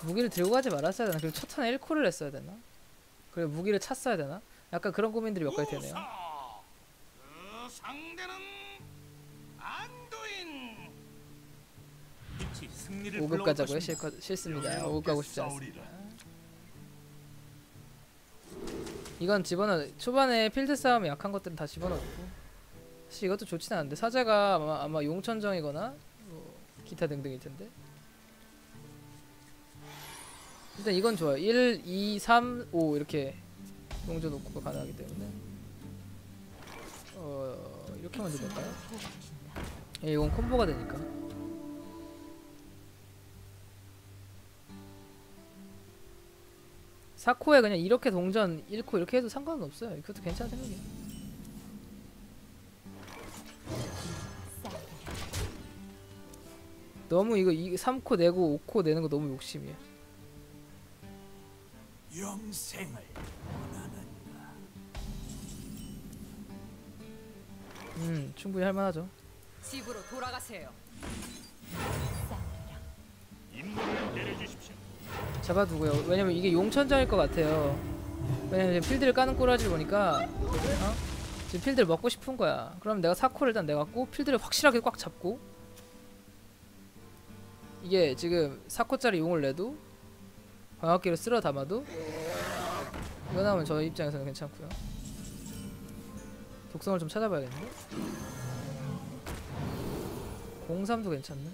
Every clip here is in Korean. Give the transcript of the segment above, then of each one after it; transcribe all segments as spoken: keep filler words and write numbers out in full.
무기를 들고 가지 말았어야 되나? 그리고 첫 턴에 일 콜을 했어야 되나? 그리고 무기를 찼어야 되나? 약간 그런 고민들이 몇 가지 되네요. 그 상대는 안두인. 오 급 가자고요? 싫거, 싫습니다. 오 급 가고 싶지 않습니다. 이건 집어넣어. 초반에 필드 싸움이 약한 것들은 다 집어넣고. 사실 이것도 좋진 않은데 사자가 아마, 아마 용천정이거나 뭐 기타 등등일 텐데. 일단 이건 좋아요. 일, 이, 삼, 오 이렇게 용전 녹구가 가능하기 때문에 어... 이렇게 먼저 될까요? 예, 이건 콤보가 되니까. 사 코에 그냥 이렇게 동전 일 코 이렇게 해도 상관은 없어요. 그것도 괜찮은 생각이에요. 너무 이거 이, 삼 코 내고 오 코 내는 거 너무 욕심이야. 영생을 원하는가? 음, 충분히 할만하죠. 집으로 돌아가세요. 임무를 내려주십시오. 잡아두고요. 왜냐면 이게 용천장일 것 같아요. 왜냐면 지금 필드를 까는 꼬라지를 보니까 어? 지금 필드를 먹고 싶은 거야. 그럼 내가 사 코를 일단 내갖고 필드를 확실하게 꽉 잡고 이게 지금 사 코짜리 용을 내도 광학기를 쓸어 담아도 이거 나오면 저 입장에서는 괜찮고요. 독성을 좀 찾아봐야겠는데? 공삼도 괜찮네.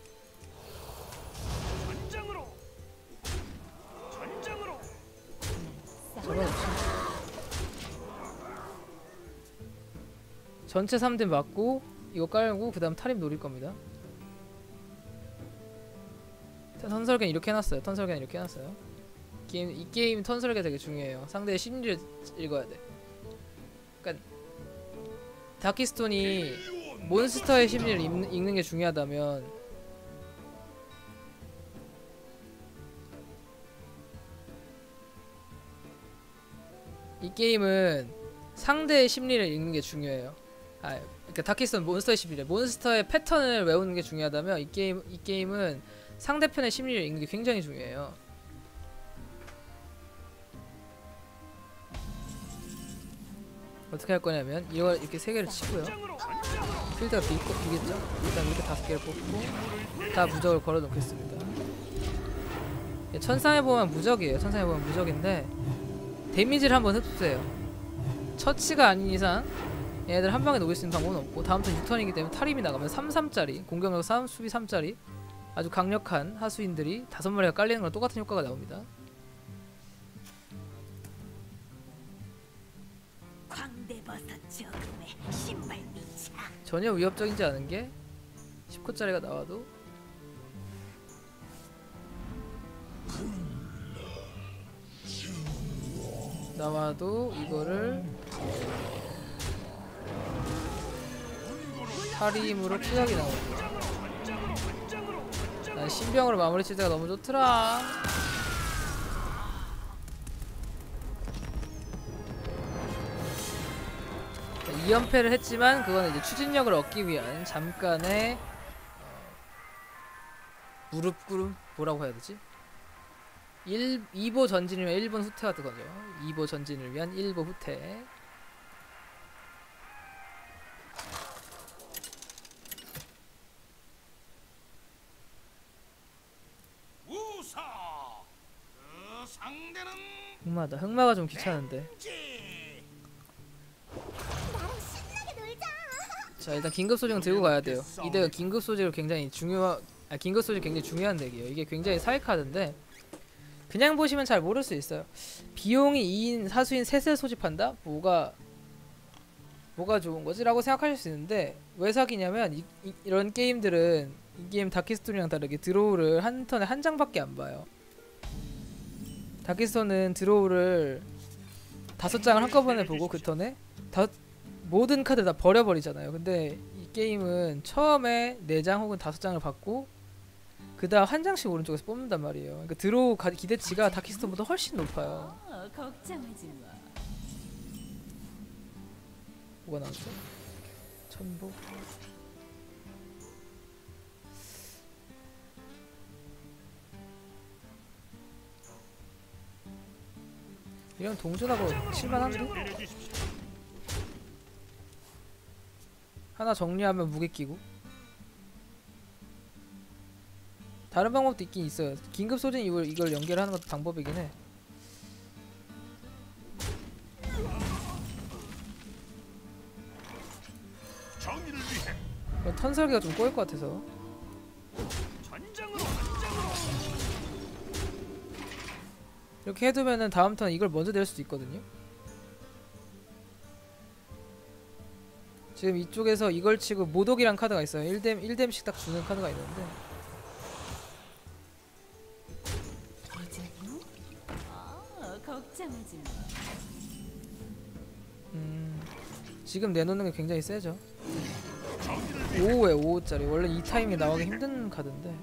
전장으로. 전장으로. 잡아놓자. 전체 삼 대 맞고 이거 깔고 그 다음 탈입 노릴 겁니다. 턴설계는 이렇게 해놨어요. 턴설계는 이렇게 해놨어요. 게임, 이 게임 턴설계 되게 중요해요. 상대의 심리를 읽어야 돼. 그니까 다키스톤이 몬스터의 심리를 읽는, 읽는 게 중요하다면 이 게임은 상대의 심리를 읽는 게 중요해요. 아, 그러니까 다키스톤 몬스터의 심리래. 몬스터의 패턴을 외우는 게 중요하다면 이 게임 이 게임은 상대편의 심리를 읽는 게 굉장히 중요해요. 어떻게 할 거냐면 이걸 이렇게 세 개를 치고요. 필드가 비, 비겠죠? 일단 이렇게 다섯 개를 뽑고 다 무적을 걸어 놓겠습니다. 천상에 보면 무적이에요. 천상에 보면 무적인데 데미지를 한번 흡수해요. 처치가 아닌 이상 얘네들 한 방에 녹일 수 있는 방법은 없고 다음 턴 육 턴이기 때문에 탈임이 나가면 삼 삼짜리 공격력 삼, 수비 삼짜리 아주 강력한 하수인들이 다섯 마리가 깔리는 거랑 똑같은 효과가 나옵니다. 전혀 위협적이지 않은 게 십 코짜리가 나와도 나와도 이거를 탈임으로 투약이 나옵니다. 난 신병으로 마무리 칠 때가 너무 좋더라. 이 연패를 했지만 그거는 이제 추진력을 얻기 위한 잠깐의 무릎 꿇음? 뭐라고 해야 되지? 일, 이 보 전진을 위한 일 분 후퇴가 뜨거죠. 이 보 전진을 위한 일 보 후퇴. 우사. 그 상대는 흑마다. 흑마가 좀 귀찮은데. 자, 일단 긴급 소지는 들고 가야 돼요. 이 덱은 긴급 소지를 굉장히 중요한 아, 긴급 소지 굉장히 중요한 덱이에요. 이게 굉장히 사이 카드인데 그냥 보시면 잘 모를 수 있어요. 비용이 이인 사수인 셋을 소집한다? 뭐가 뭐가 좋은 거지? 라고 생각하실 수 있는데 왜 사기냐면 이, 이, 이런 게임들은 이 게임 다키스톤이랑 다르게 드로우를 한 턴에 한 장밖에 안 봐요. 다키스톤은 드로우를 다섯 장을 한꺼번에 보고 그 턴에 다 모든 카드 다 버려버리잖아요. 근데 이 게임은 처음에 네 장 혹은 다섯 장을 받고 그 다음 한 장씩 오른쪽에서 뽑는단 말이에요. 그러니까 드로우 가, 기대치가 다키스톤보다 훨씬 높아요. 어, 걱정하지 마. 뭐가 나왔죠? 천복. 이런 동전하고 칠만한데? 내려주십시오. 하나 정리하면 무게 끼고. 다른 방법도 있긴 있어요. 긴급 소진 이걸 이걸 연결하는 것도 방법이긴 해. 정의를 위해 이건 턴설계가 좀 꼬일 것 같아서. 전장으로 전장으로. 이렇게 해두면은 다음 턴 이걸 먼저 낼 수도 있거든요. 지금 이쪽에서 이걸 치고 모독이란 카드가 있어요. 일 뎀 일 뎀씩 딱 주는 카드가 있는데 이제요? 아, 걱정하지 마. 음, 지금 내놓는 게 굉장히 세죠. 오에 오짜리 원래 이 타이밍에 나오기 힘든 카드인데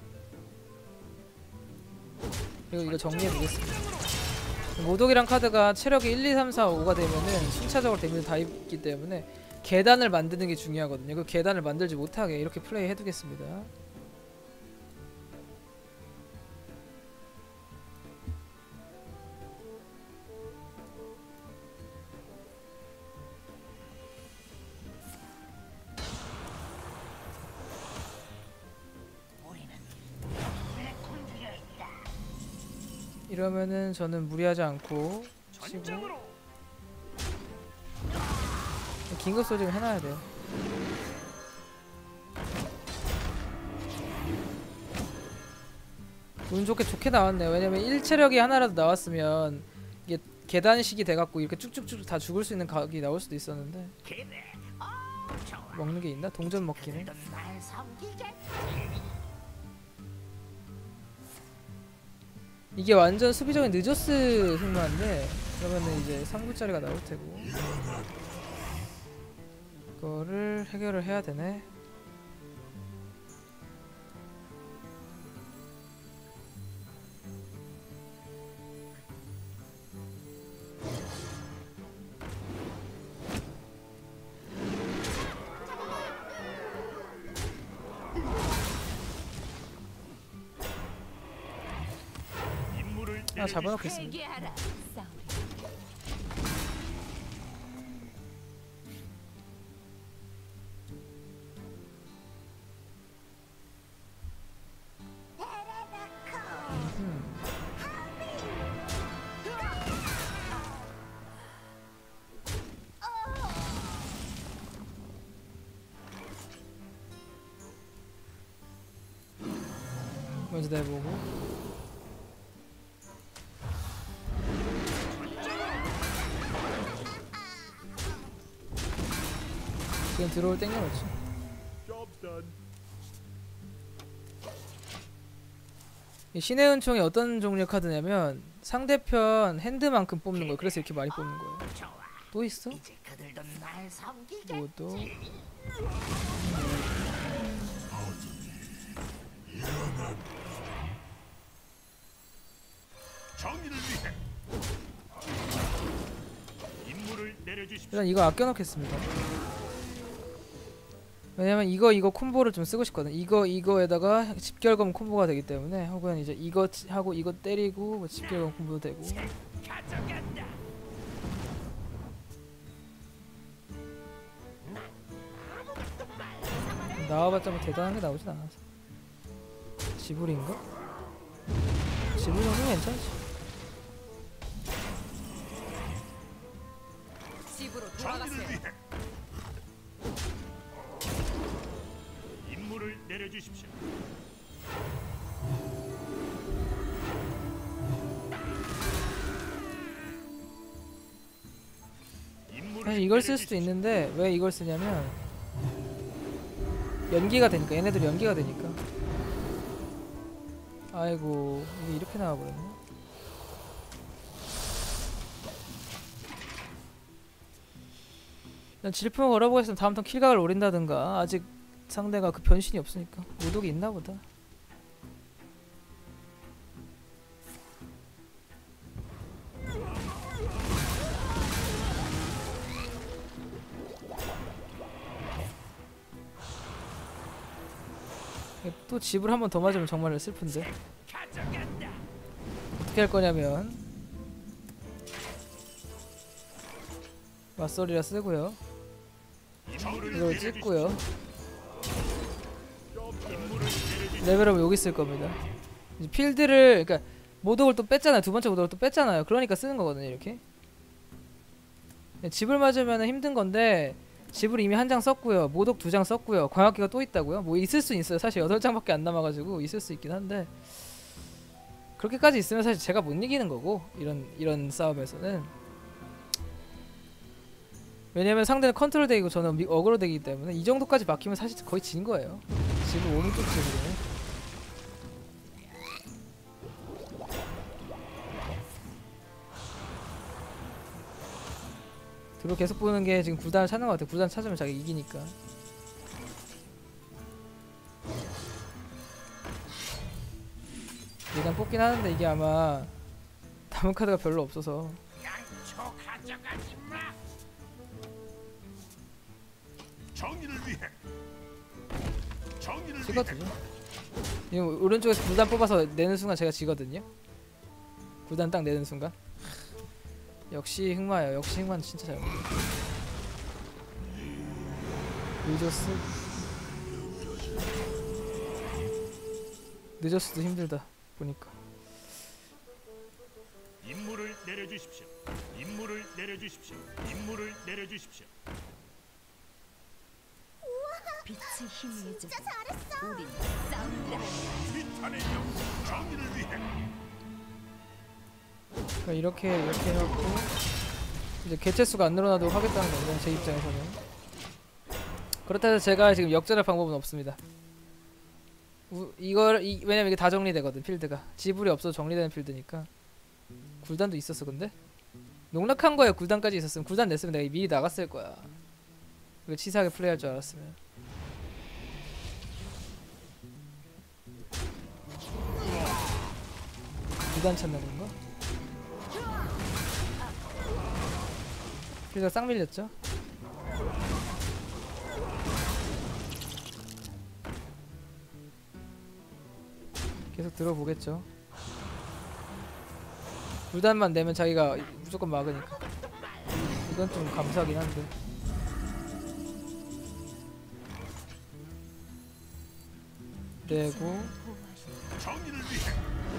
그리고 이거 정리해 두겠습니다. 모독이란 카드가 체력이 일, 이, 삼, 사, 오가 되면은 순차적으로 데미지 다 입기 때문에 계단을 만드는 게 중요하거든요. 그 계단을 만들지 못하게 이렇게 플레이 해두겠습니다. 이러면은 저는 무리하지 않고 치고 전장으로. 긴급 소집을 해놔야 돼요. 운 좋게 좋게 나왔네요. 왜냐면 일 체력이 하나라도 나왔으면 이게 계단식이 돼갖고 이렇게 쭉쭉쭉 다 죽을 수 있는 각이 나올 수도 있었는데 먹는 게 있나? 동전 먹기네. 이게 완전 수비적인 느저스 흑마인데 그러면은 이제 삼 구짜리가 나올 테고 그거를 해결을 해야 되네. 임무를 하나 잡아놓겠습니다. 회개하라. 싸우리. 음. 먼저 내보고 지금 들어올 땡겨놓지. Job done. 이 신의 은총이 어떤 종류의 카드냐면 상대편 핸드만큼 뽑는 거예요. 그래서 이렇게 많이 뽑는 거예요. 또 있어? 뭐도 정의를 위해 임무를 내려주십시오. 일단 이거 아껴놓겠습니다. 왜냐면 이거 이거 콤보를 좀 쓰고 싶거든. 이거 이거에다가 집결검 콤보가 되기 때문에 혹은 이제 이거 치- 하고 이거 때리고 뭐 집결검 콤보도 되고. 가져간다. 나와봤자 뭐 대단한 게 나오진 않아서. 지불인가? 지불 정도는 괜찮지. 집으로 정의를 돌아가세요. 위해 임무를 내려주십시오. 임무를 사실 이걸 쓸 수도 내려주십시오. 있는데 왜 이걸 쓰냐면 연기가 되니까 얘네들 연기가 되니까. 아이고 이게 이렇게 나와버렸네. 난 질풍을 걸어보고 했으면 다음 턴 킬각을 노린다든가. 아직 상대가 그 변신이 없으니까. 모독이 있나보다. 또 집을 한 번 더 맞으면 정말 슬픈데. 가져간다. 어떻게 할 거냐면 맞소리라 쓰고요. 임무를 이걸 내려주십시오. 찍고요. 임무를 내려주십시오. 레벨업 여기 쓸 겁니다. 이제 필드를 그러니까 모독을 또 뺐잖아요. 두 번째 모독을 또 뺐잖아요. 그러니까 쓰는 거거든요. 이렇게 집을 맞으면 힘든 건데 집을 이미 한 장 썼고요. 모독 두 장 썼고요. 광학기가 또 있다고요? 뭐 있을 수 있어요. 사실 여덟 장밖에 안 남아가지고 있을 수 있긴 한데 그렇게까지 있으면 사실 제가 못 이기는 거고 이런 이런 싸움에서는 왜냐면 상대는 컨트롤 덱이고 저는 미, 어그로 덱이기 때문에 이 정도까지 막히면 사실 거의 진 거예요. 집을 오른쪽 집으로 드로 계속 보는 게 지금 구단을 찾는 것 같아. 구단 찾으면 자기 이기니까. 일단 뽑긴 하는데 이게 아마 남은 카드가 별로 없어서 양초 가져가지 마. 정의를 위해. 정의를 위해. 찍어두죠. 지금 오른쪽에서 구단 뽑아서 내는 순간 제가 지거든요. 구단 딱 내는 순간 역시 흑마예요. 역시 흑마는 진짜 잘 먹어요. 늦었어. 늦었어도 힘들다 보니까. 임무를 내려주십시오. 임무를 내려주십시오. 임무를 내려주십시오. 빛의 힘이 져. 우린 싸운다. 비탄의 영. 정의를 위해. 그러니까 이렇게 이렇게 해갖고 이제 개체 수가 안 늘어나도록 하겠다는 거죠. 제 입장에서는. 그렇다 해서 제가 지금 역전할 방법은 없습니다. 우, 이걸 이, 왜냐면 이게 다 정리되거든. 필드가 지불이 없어도 정리되는 필드니까. 굴단도 있었어. 근데 농락한 거에 굴단까지 있었으면 굴단 냈으면 내가 미리 나갔을 거야. 이거 치사하게 플레이할 줄 알았으면. 굴단 찾는 건가? 필드가 싹 밀렸죠? 계속 들어보겠죠. 굴단만 내면 자기가 무조건 막으니까. 이건 좀 감사하긴 한데. 내고 정의를 위해.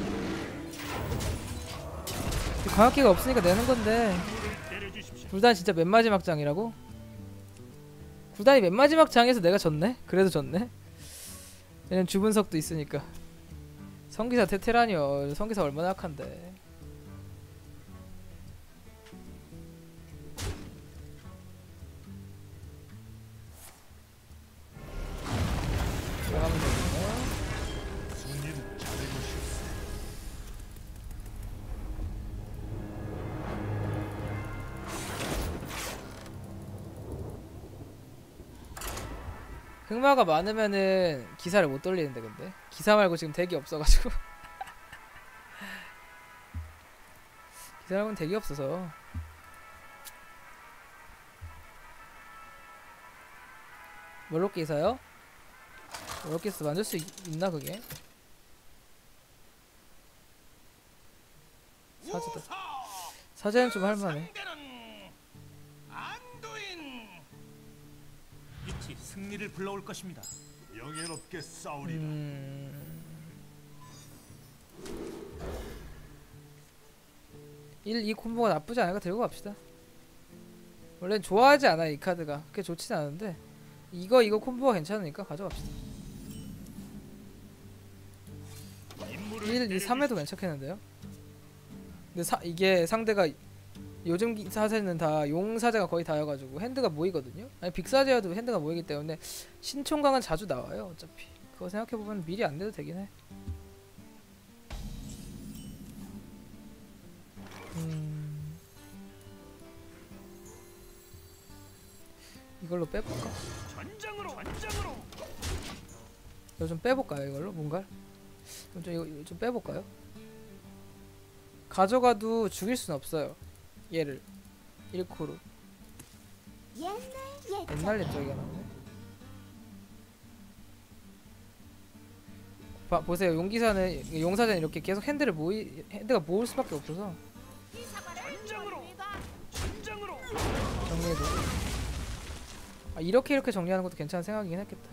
광학기가 없으니까 내는 건데. 임무를 내려주십시오. 굴단 진짜 맨 마지막 장이라고? 굴단이 맨 마지막 장에서 내가 졌네? 그래도 졌네? 얘는 주분석도 있으니까. 성기사 테테라니요. 성기사 얼마나 약한데. 들어가면 되겠네. 손님 잘해보셨어. 흑마가 많으면은 기사를 못 돌리는데 근데 기사 말고 지금 덱이 없어가지고 기사 말고는 덱이 없어서 멀록 기사요? 멀록 기사 만들 수 있, 있나 그게? 사제다. 사제는 좀 할만해. 빛이 승리를 불러올 것입니다. 영예롭게 싸우리라. 음... 일, 이 콤보가 나쁘지 않으니까 들고 갑시다. 원래는 좋아하지 않아 이 카드가. 그렇게 좋진 않은데 이거 이거 콤보가 괜찮으니까 가져갑시다. 임무를 일, 이, 삼에도 괜찮겠는데요? 근데 사, 이게 상대가 요즘 기- 사제는 다 용사제가 거의 다여가지고 핸드가 모이거든요. 아니 빅사제여도 핸드가 모이기 때문에 신총강은 자주 나와요. 어차피 그거 생각해보면 미리 안 내도 되긴 해. 음... 이걸로 빼볼까? 전장으로 전장으로. 이거 좀 빼볼까요? 이걸로 뭔가? 좀, 좀 이거 이거 좀 빼볼까요? 가져가도 죽일 순 없어요. 얘를 일 코로 옛날 옛적이가 나오네. 봐 보세요. 용기사는 용사제는 이렇게 계속 핸드를 모이 핸드가 모을 수밖에 없어서 전장으로 전장으로. 정리 정리해도. 아, 이렇게 이렇게 정리하는 것도 괜찮은 생각이긴 했겠다.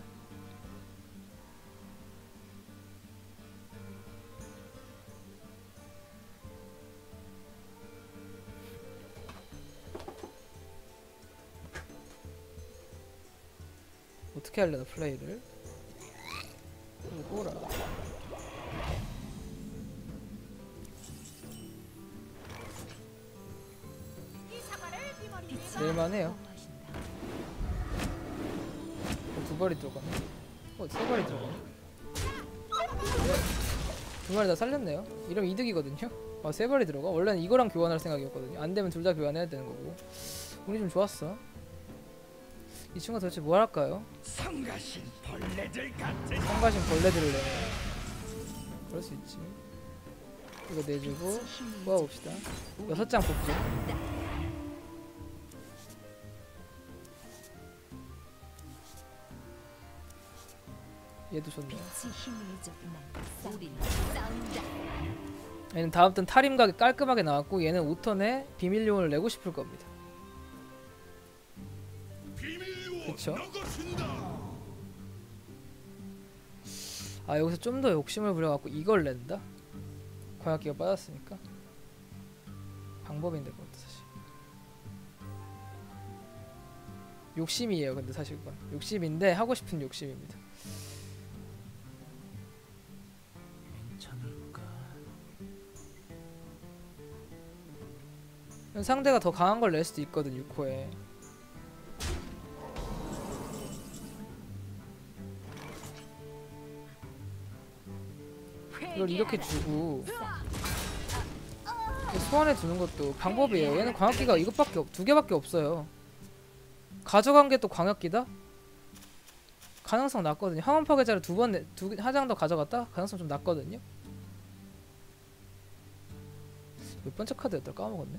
어떻게 하려나 플레이를. 뭐라. 낼만해요. 어, 두 발이 들어가네. 어, 세 발이 들어가네. 두 마리 다 살렸네요. 이러면 이득이거든요. 아, 세 발이 들어가? 원래는 이거랑 교환할 생각이었거든요. 안 되면 둘 다 교환해야 되는 거고. 운이 좀 좋았어. 이 친구가 도대체 뭘 할까요? 성가신 벌레들 같은. 성가신 벌레들을 내네. 그럴 수 있지. 이거 내주고 모아봅시다. 여섯 장 뽑죠. 얘도 좋네요. 얘는 다음 턴 탈임각이 깔끔하게 나왔고 얘는 오 턴에 비밀요원을 내고 싶을 겁니다. 그쵸? 아 여기서 좀 더 욕심을 부려갖고 이걸 낸다? 광역기가 빠졌으니까 방법인데 그것도 사실 욕심이에요. 근데 사실 그건 욕심인데 하고 싶은 욕심입니다. 괜찮을까? 상대가 더 강한 걸 낼 수도 있거든. 육 호에 이걸 이렇게 주고 소환해 두는 것도 방법이에요. 얘는 광역기가 이것밖에 없, 두 개밖에 없어요. 가져간 게 또 광역기다? 가능성 낮거든요. 항원 파괴자를 두 번, 두 한 장 더 가져갔다? 가능성 좀 낮거든요. 몇 번째 카드였더라? 까먹었네.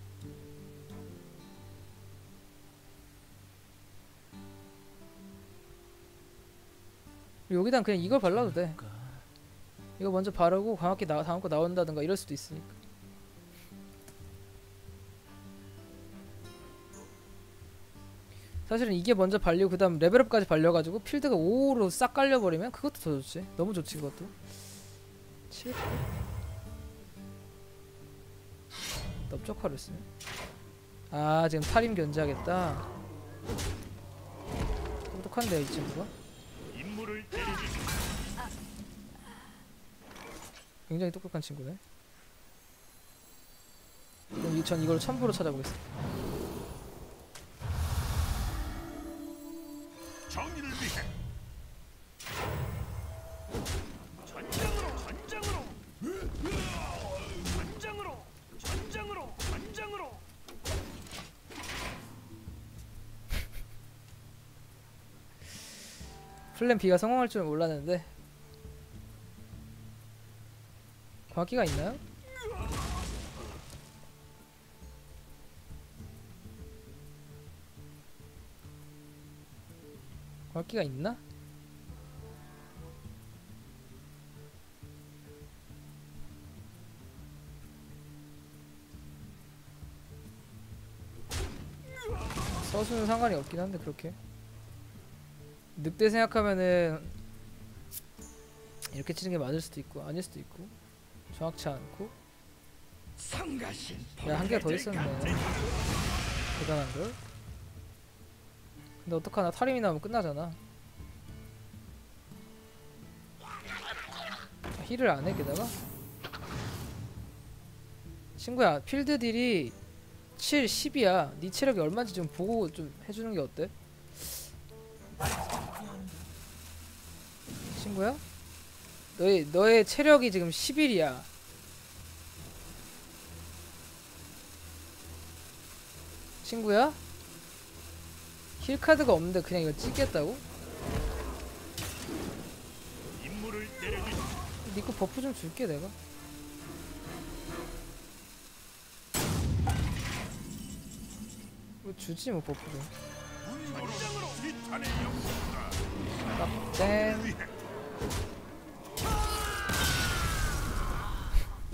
여기단 그냥 이걸 발라도 돼. 이거 먼저 바르고 광역기 나, 다음 거 나온다든가 이럴 수도 있으니까. 사실은 이게 먼저 발리고 그 다음 레벨업까지 발려가지고 필드가 오로 싹 깔려버리면 그것도 더 좋지. 너무 좋지 그것도. 칠 넓적화를 쓰네. 아 지금 탈임 견제하겠다. 똑똑한데요 이 친구가. 임무를 내려주십시오. 굉장히 똑똑한 친구네. 그럼 전 이걸 첨부로 찾아보겠습니다. 정의를 위해 전장으로 전장으로 전장으로 전장으로 전장으로. 플랜 B가 성공할 줄 몰랐는데. 광기가 있나요? 광기가 있나? 서수는 상관이 없긴 한데 그렇게 늑대 생각하면은 이렇게 치는 게 맞을 수도 있고 아닐 수도 있고 정확치 않고. 야, 한 개가 더 있었네. 대단한걸? 근데 어떡하나 탈임이 나오면 끝나잖아. 아, 힐을 안해 게다가? 친구야 필드 딜이 칠, 십이야 니 체력이 얼마인지 좀 보고 좀 해주는 게 어때? 친구야? 너의, 너의 체력이 지금 십일이야. 친구야? 힐카드가 없는데 그냥 이거 찍겠다고? 니꺼 버프 좀 줄게 내가. 뭐 주지 뭐 버프 좀. 땡.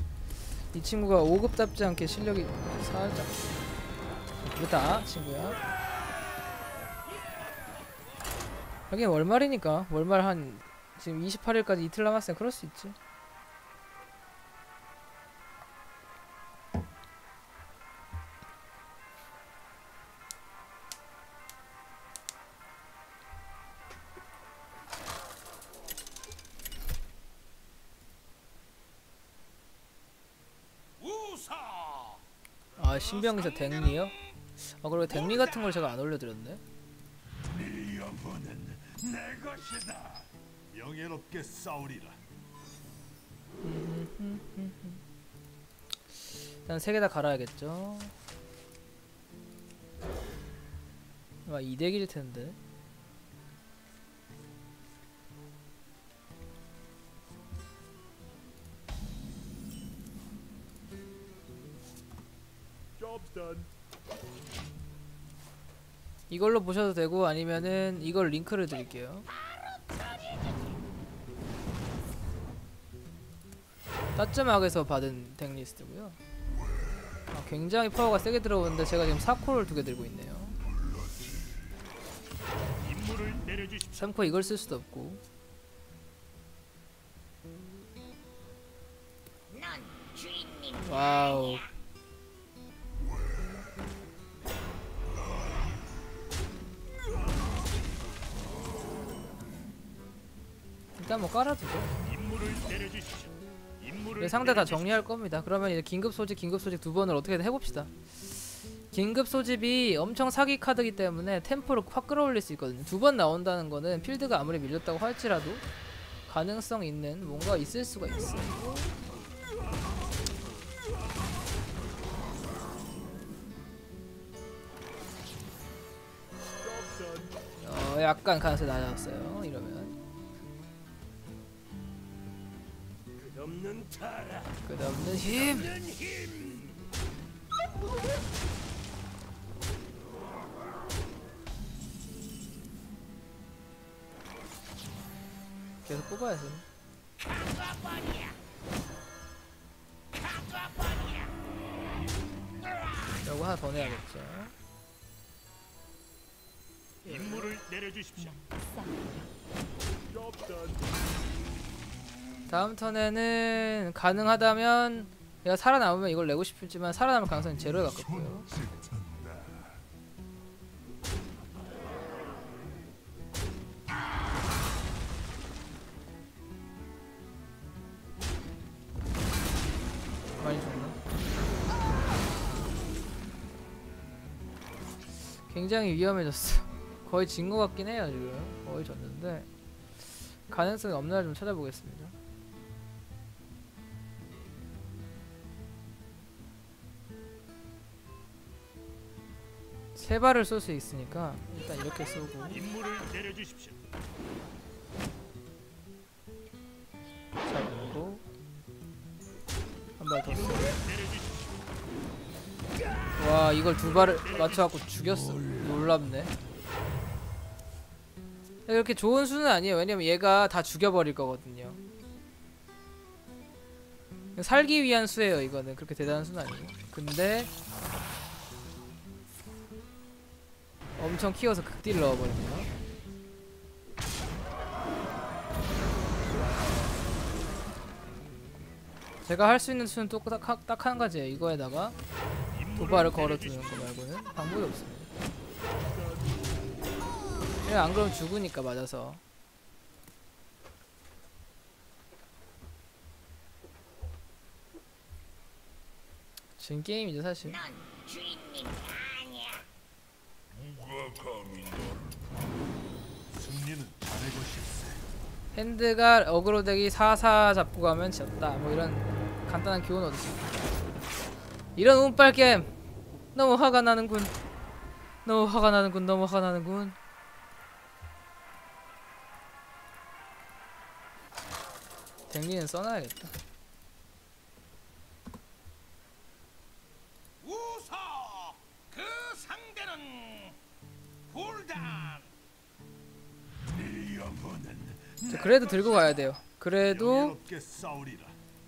이 친구가 오 급답지 않게 실력이 살짝 그렇다 친구야. 하긴 월말이니까 월말 한 지금 이십팔 일까지 이틀 남았으니까 그럴 수 있지. 우사. 아 신병기사 댕리요? 아 그리고 댕리 같은 걸 제가 안 올려드렸네. 네 영혼은 내 것이다. 명예롭게 싸우리라. 일단 세 개 다 갈아야겠죠. 아 이대기일 텐데. 이걸로 보셔도 되고 아니면은 이걸 링크를 드릴게요. 따점학에서 받은 덱리스트고요. 아, 굉장히 파워가 세게 들어오는데 제가 지금 사 코를 두 개 들고 있네요. 임무를 내려주십시오. 삼 코 이걸 쓸 수도 없고. 와우. 일단 뭐 깔아두죠. 임무를 내려주십시오. 임무를 네, 상대 다 내려주십시오. 정리할 겁니다. 그러면 이제 긴급 소집, 긴급 소집 두 번을 어떻게든 해봅시다. 긴급 소집이 엄청 사기 카드이기 때문에 템포를 확 끌어올릴 수 있거든요. 두 번 나온다는 거는 필드가 아무리 밀렸다고 할지라도 가능성 있는 뭔가 있을 수가 있어요. 어, 약간 가능성이 낮았어요. 이러면 끝없는 타락. 끝없는 힘. 끝없는 힘. 계속 뽑아야지. 이거 하나 더 내야겠죠. 임무를 내려주십시오. 다음 턴에는 가능하다면 내가 살아남으면 이걸 내고 싶지만 살아남을 가능성이 제로에 가깝고요. 많이 죽나? 굉장히 위험해졌어. 거의 진 것 같긴 해요 지금. 거의 졌는데 가능성이 없나 좀 찾아보겠습니다. 세 발을 쏠 수 있으니까 일단 이렇게 쏘고 임무를 내려주십시오. 잡고 한 발 더 쏘고. 와 이걸 두 발을 맞춰갖고 죽였어. 놀랍네. 이렇게 좋은 수는 아니에요. 왜냐면 얘가 다 죽여버릴 거거든요. 살기 위한 수예요 이거는. 그렇게 대단한 수는 아니고. 근데 엄청 키워서 극딜을 넣어버리네요. 제가 할 수 있는 수는 딱 한 가지예요. 이거에다가 도발을 걸어두는 거 말고는 방법이 없습니다. 안 그러면 죽으니까 맞아서. 진 게임이죠 사실. 승리는 자네 것일세. 핸드가 어그로 덱이 사 사 잡고 가면 졌다. 뭐 이런 간단한 교훈 얻었습니다. 이런 운빨 게임 너무 화가 나는군. 너무 화가 나는군. 너무 화가 나는군. 댕리는 써놔야겠다. 우사. 그 상대는 불단. 네 영혼은 자, 그래도 들고 가야 돼요. 그래도 명예롭게 싸우리라.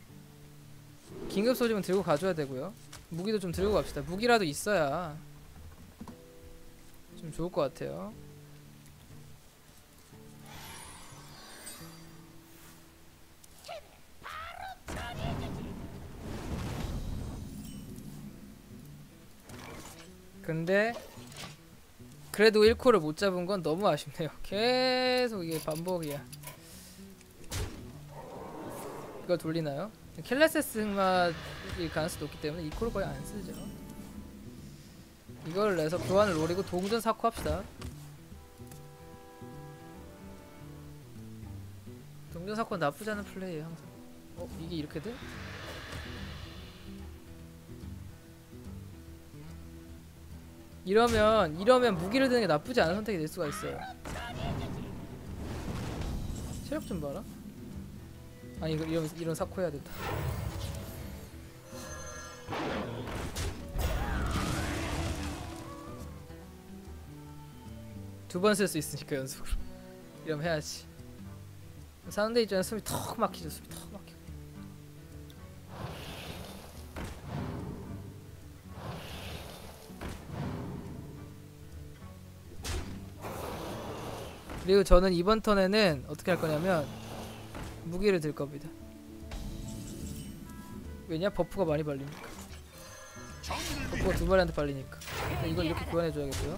긴급 소집은 들고 가줘야 되고요. 무기도 좀 들고 갑시다. 무기라도 있어야 좀 좋을 것 같아요. 근데 그래도 일 코를 못 잡은 건 너무 아쉽네요. 계속 이게 반복이야. 이걸 돌리나요? 켈레세스 흑마일 가능성이 높기 때문에 이 코를 거의 안 쓰죠. 이걸 내서 교환을 노리고 동전 사코 합시다. 동전 사코 나쁘지 않은 플레이에요 항상. 어? 이게 이렇게 돼? 이러면 이러면 무기를 드는 게 나쁘지 않은 선택이 될 수가 있어요. 체력 좀 봐라. 아니 이거 이런 이런 사코 해야 된다. 두 번 쓸 수 있으니까 연속으로. 이러면 해야지. 상대 입장에 숨이 턱 막히죠. 숨이 턱 막혀. 그리고 저는 이번 턴에는 어떻게 할 거냐면 무기를 들 겁니다. 왜냐? 버프가 많이 발리니까. 버프가 두 마리한테 발리니까. 이걸 이렇게 교환해 줘야겠고요.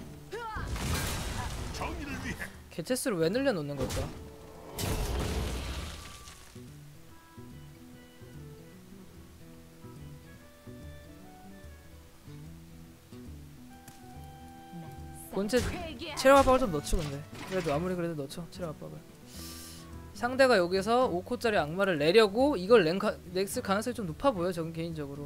개체수를 왜 늘려놓는 걸까? 본체 체력 압박을 좀 넣죠. 근데 그래도 아무리 그래도 넣죠. 체력 압박을. 상대가 여기서 오 코짜리 악마를 내려고 이걸 랭카, 넥스 가능성이 좀 높아 보여. 저는 개인적으로.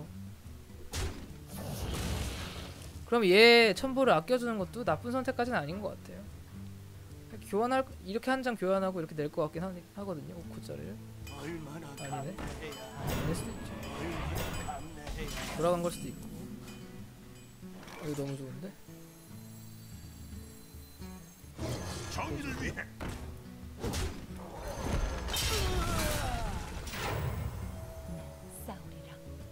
그럼 얘 첨보를 아껴주는 것도 나쁜 선택까지는 아닌 것 같아요. 교환할 이렇게 한 장 교환하고 이렇게 낼 것 같긴 하, 하거든요. 오 코짜리를. 아니네. 낼 수도 있죠. 돌아간 걸 수도 있고. 이거 너무 좋은데? 정의를 위해 싸우리라.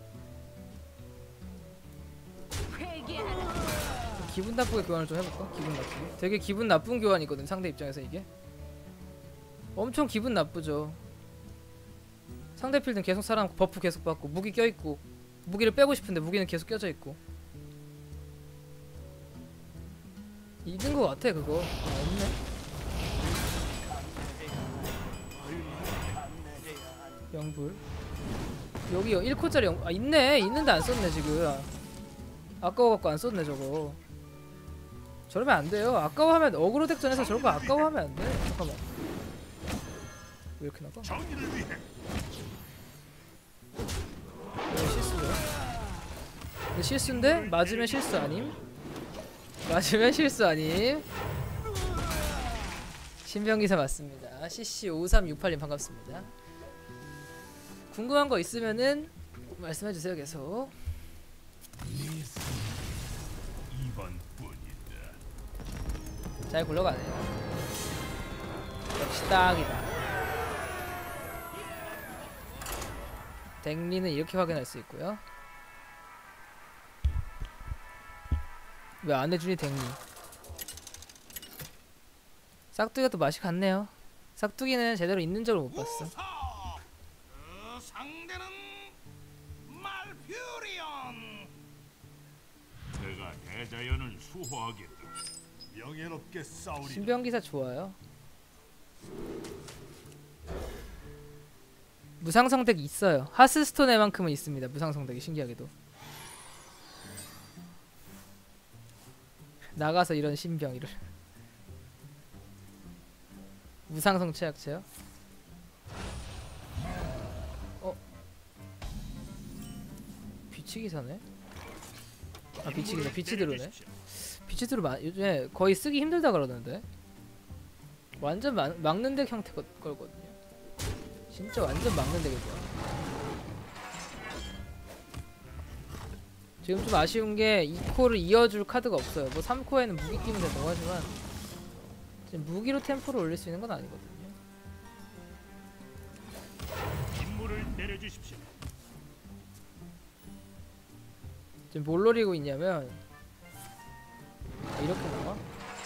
회개하라. 기분 나쁘게 교환을 좀 해볼까? 기분 나쁘게. 되게 기분 나쁜 교환이거든 상대 입장에서 이게. 엄청 기분 나쁘죠. 상대 필드는 계속 살아남고 버프 계속 받고 무기 껴있고 무기를 빼고 싶은데 무기는 계속 껴져 있고. 있는 거 같아 그거. 아, 없네. 영불. 여기 일 코짜리 영... 아 있네. 있는데 안 썼네 지금. 아까워갖고 안 썼네 저거. 저러면 안 돼요. 아까워하면 어그로 덱전에서 저런 거 아까워하면 안 돼. 잠깐만. 왜 이렇게 나가? 이거 실수죠. 이거 실수인데 맞으면 실수 아님? 맞으면 실수 아님? 신병기사 맞습니다. 씨씨 오삼육팔 님 반갑습니다. 궁금한 거 있으면은 말씀해주세요. 계속. 잘 굴러가네요. 역시 딱이다. 댕리는 이렇게 확인할 수 있고요. 왜 안 해주니 댕리? 싹두기가 또 맛이 갔네요. 싹두기는 제대로 있는 적을 못 봤어. 그 상대는 말퓨리온. 내가 대자연을 수호하겠다. 명예롭게 싸우리. 신병기사 좋아요. 무상성덱 있어요. 하스스톤에만큼은 있습니다. 무상성덱이 신기하게도. 나가서 이런 신병이를. 무상성 최악체요? 어? 비치기사네? 아 비치기사 비치드루네? 비치드루 마, 요즘에 거의 쓰기 힘들다 그러는데? 완전 막, 막는 덱 형태 거, 걸거든요. 진짜 완전 막는 덱이죠. 지금 좀 아쉬운 게 이 코를 이어줄 카드가 없어요. 뭐 삼 코에는 무기 끼면 된다고 하지만 지금 무기로 템포를 올릴 수 있는 건 아니거든요. 임무를 내려주십시오. 지금 뭘 노리고 있냐면 아, 이렇게 나와?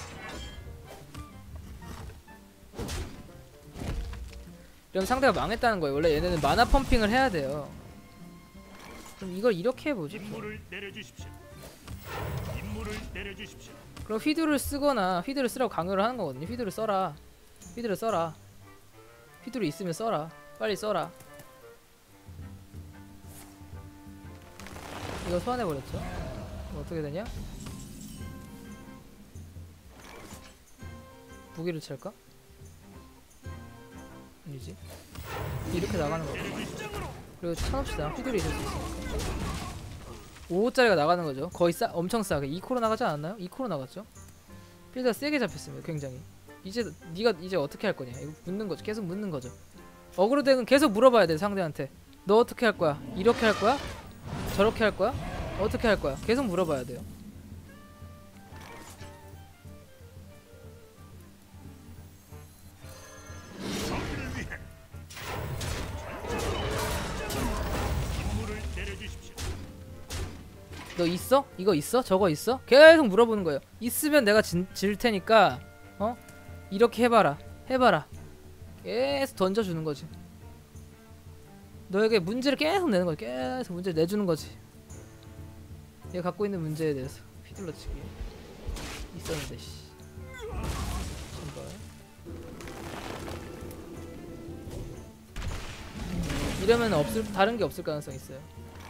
이러면 상대가 망했다는 거예요. 원래 얘네는 마나 펌핑을 해야 돼요. 그럼 이걸 이렇게 해보지? 임무를 내려주십시오. 임무를 내려주십시오. 그럼 휘두를 쓰거나 휘두를 쓰라고 강요를 하는 거거든요. 휘두를 써라. 휘두를 써라. 휘두를 있으면 써라. 빨리 써라. 이거 소환해버렸죠. 이거 어떻게 되냐? 무기를 찰까? 아니지. 이렇게 나가는 거죠. 그리고 쳐놓읍시다. 휘두리 있을 수 있으니까. 오 호짜리가 나가는 거죠. 거의 싸, 엄청 싸게 이 코로 나가지 않았나요? 이 코로 나갔죠. 필드가 세게 잡혔습니다. 굉장히. 이제 네가 이제 어떻게 할 거냐? 이거 묻는 거죠. 계속 묻는 거죠. 어그로 덱은 계속 물어봐야 돼. 상대한테. 너 어떻게 할 거야? 이렇게 할 거야? 저렇게 할 거야? 어떻게 할 거야? 계속 물어봐야 돼요. 너 있어? 이거 있어? 저거 있어? 계속 물어보는 거예요. 있으면 내가 진, 질 테니까 어? 이렇게 해봐라. 해봐라. 계속 던져주는 거지. 너에게 문제를 계속 내는 거지. 계속 문제를 내주는 거지. 얘가 갖고 있는 문제에 대해서 휘둘러치기 있었는데 씨. 신발. 이러면 없을 다른 게 없을 가능성이 있어요.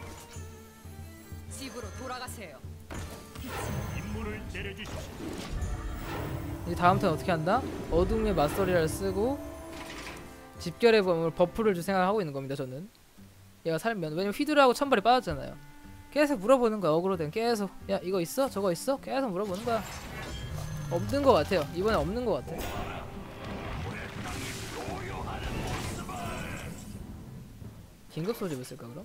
집으로 돌아가세요. 임무를 내려주십시오. 이제 다음 턴 어떻게 한다? 어둠의 맞서리를 쓰고 집결의 범을 버프를 줄 생각을 하고 있는 겁니다. 저는 얘가 살면 왜냐면 휘두르하고 천발이 빠졌잖아요. 계속 물어보는 거야. 어그로된 계속 야 이거 있어? 저거 있어? 계속 물어보는 거야. 없는 거 같아요. 이번에 없는 거 같아. 긴급 소집을 쓸까 그럼?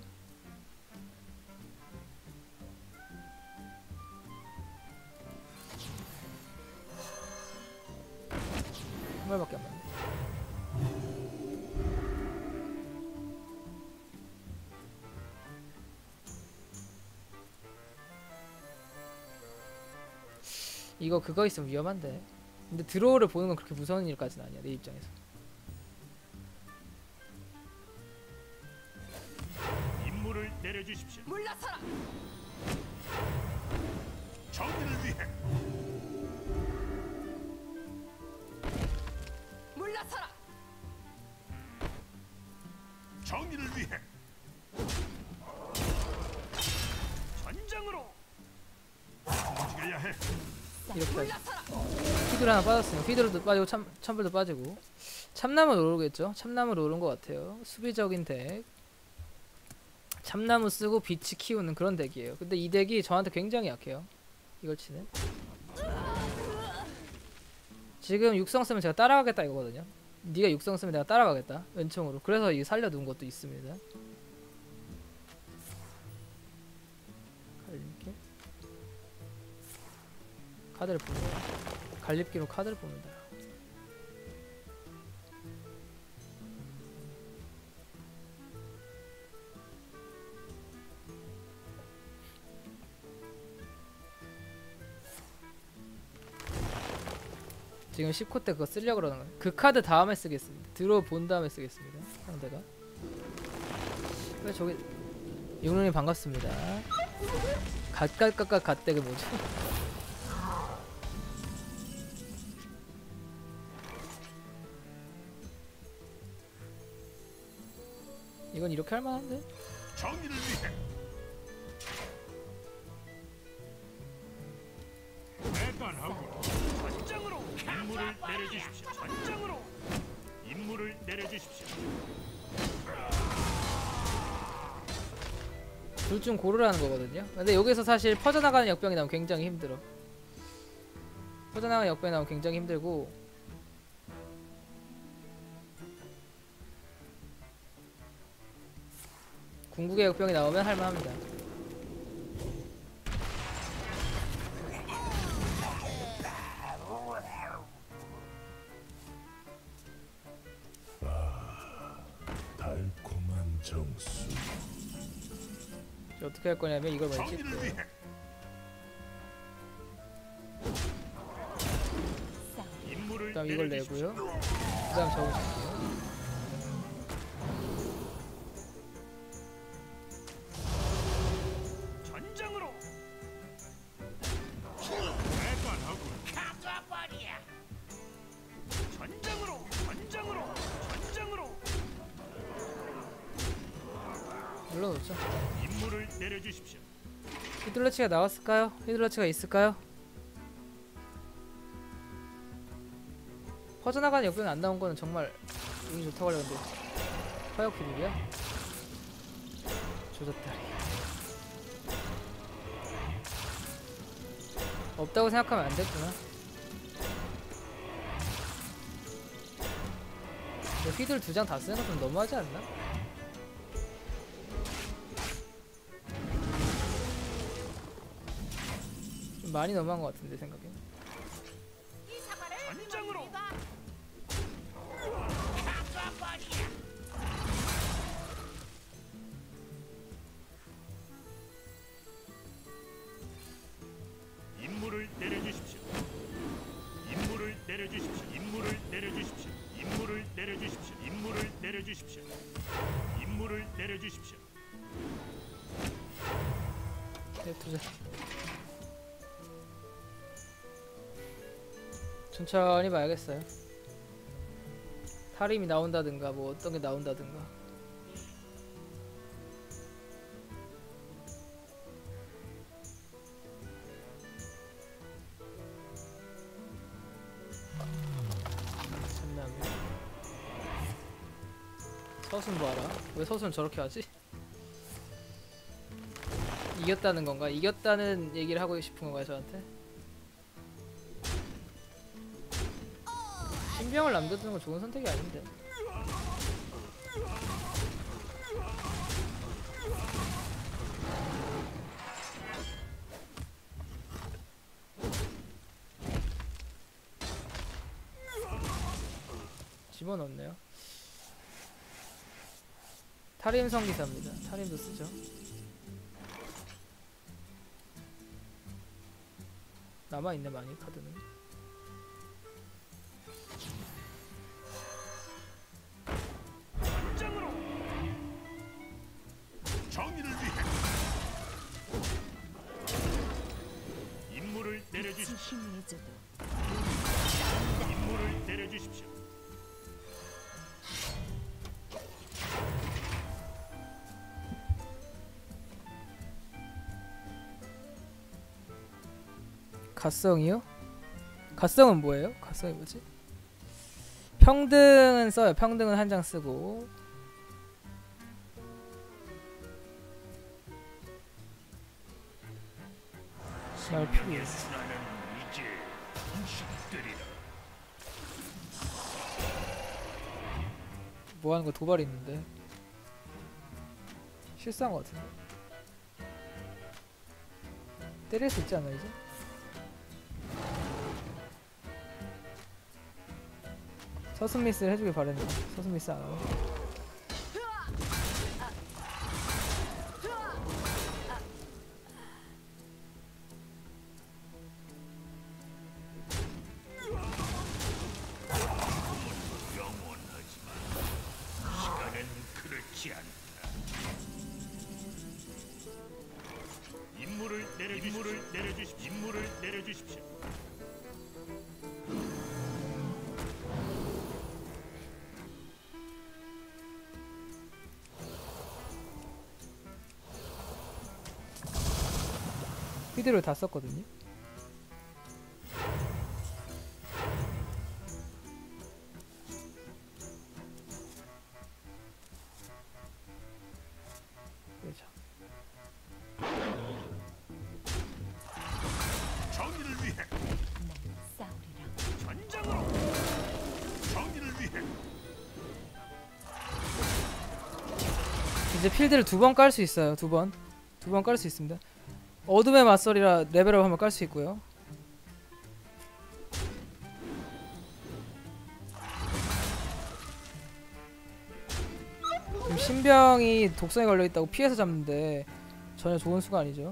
한 발밖에 안 맞네. 이거 그거 있으면 위험한데. 근데 드로우를 보는 건 그렇게 무서운 일까지는 아니야 내 입장에서. 임무를 내려주십시오. 물러서라. 정의를 위해. 물러서라. 정의를 위해. 전장으로. 움직여야 해. 이렇게 휘두르 하나 빠졌으면 휘두르도 빠지고 참, 참불도 빠지고 참나무 오르겠죠. 참나무로 오른 것 같아요. 수비적인 덱 참나무 쓰고 빛이 키우는 그런 덱이에요. 근데 이 덱이 저한테 굉장히 약해요. 이걸 치는 지금 육성 쓰면 제가 따라가겠다 이거거든요. 네가 육성 쓰면 내가 따라가겠다 은총으로. 그래서 이 살려둔 것도 있습니다. 갈림길 카드를 봅니다. 갈립기로 카드를 봅니다. 지금 십 코 때 그거 쓰려고 그러는 거예요. 그 카드 다음에 쓰겠습니다. 들어본 다음에 쓰겠습니다. 상대가. 왜 저기 용룡님 반갑습니다. 갓갓갓갓 갓대가 뭐죠? 이건 이렇게 할 만한데? 정의를 위해. 대단하고. 전장으로. 임무를 내려주십시오. 전장으로. 임무를 내려주십시오. 둘 중 고르라는 거거든요. 근데 여기서 사실 퍼져나가는 역병이 나오면 굉장히 힘들어. 퍼져나가는 역병이 나오면 굉장히 힘들고 궁극의 역병이 나오면 할만합니다. 달콤한 정수. 어떻게 할 거냐면 이걸 먼저 정의를 찍고요. 위해. 임무를 그다음 이걸 내려주십시오. 내고요. 그다음 저거 줄게요. 전장으로. 눌러놓죠. 임무를 내려주십시오. 히드라치가 나왔을까요? 히드라치가 있을까요? 퍼져나가는 역병이 안 나온 거는 정말 운이 좋다고 하려는데 화역 피립이야? 조졌다리 없다고 생각하면 안 됐구나. 휘들 두 장 다 쓰는 건 좀 너무하지 않나? 좀 많이 너무한 것 같은데 생각에. 전장으로. 임무를 내려주십시오. 임무를 내려주십시오. 임무를 내려주십시오. 임무를 내려주십시오. 임무를 내려주십시오. 임무를 내려주십시오. 네, 두자. 천천히 봐야겠어요. 타림이 나온다든가 뭐 어떤 게 나온다든가. 참나무. 서순 봐라. 왜 서순 저렇게 하지? 이겼다는 건가? 이겼다는 얘기를 하고 싶은 건가요, 저한테? 신병을 남겨두는 건 좋은 선택이 아닌데. 집어넣네요. 타림 성기사입니다. 타림도 쓰죠. 남아있네 많이 카드는. 전장으로. 정의를 위해. 임무를 내려주십시오. 임무를 내려주십시오. 갓성이요? 갓성은 뭐예요? 갓성이 뭐지? 평등은 써요. 평등은 한 장 쓰고. 잘 필요. 나는 이제 인식들이라. 뭐 하는 거 도발이 있는데. 실수한 거 같은데. 때릴 수 있지 않나 이제? 서순 미스를 해주길 바랬는데 서순 미스 안 하고. 영원하지만 시간은 그렇지 않다. 임무를 내려주십시오. 임무를 내려주십시오. 임무를 내려주십시오. 휘드를 다 썼거든요. 그렇죠. 정의를 위해. 전장으로. 정의를 위해. 이제 필드를 두 번 깔 수 있어요. 두 번. 두 번 깔 수 있습니다. 어둠의 맞설이라 레벨업 한번 깔 수 있고요. 지금 신병이 독성에 걸려있다고 피해서 잡는데 전혀 좋은 수가 아니죠.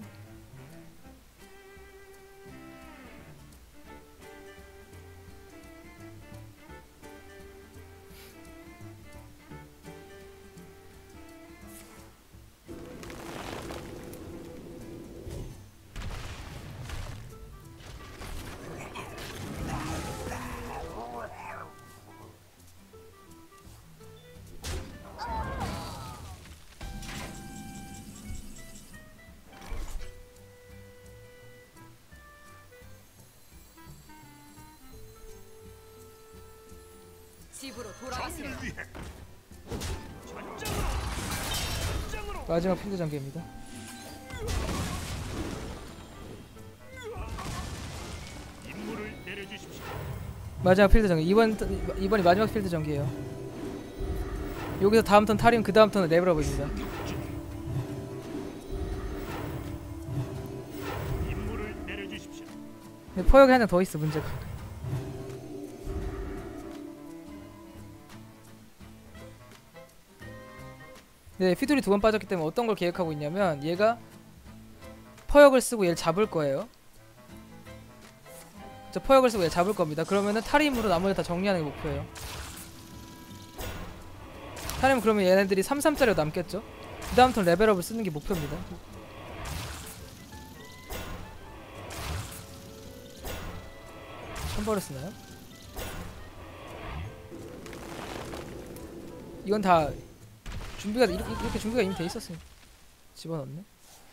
집으로 돌아가세요. 마지막 필드 전개입니다. 임무를 내려주십시오. 마지막 필드 전개. 이번 이번이 마지막 필드 전개예요. 여기서 다음 턴 타림, 그 다음 턴은 레벨업입니다. 임무를 내려주십시오. 근데 포역이 하나 더 있어 문제가. 네, 휘둘이 두 번 빠졌기 때문에 어떤 걸 계획하고 있냐면 얘가 포역을 쓰고 얘를 잡을 거예요. 저 포역을 쓰고 얘 잡을 겁니다. 그러면은 탈임으로 나머지 다 정리하는 게 목표예요. 탈임 그러면 얘네들이 삼 삼짜리로 남겠죠. 그 다음 턴 레벨업을 쓰는 게 목표입니다. 천 벌을 쓰나요? 이건 다 준비가 이렇게, 이렇게 준비가 이미 돼 있었어요. 집어넣네.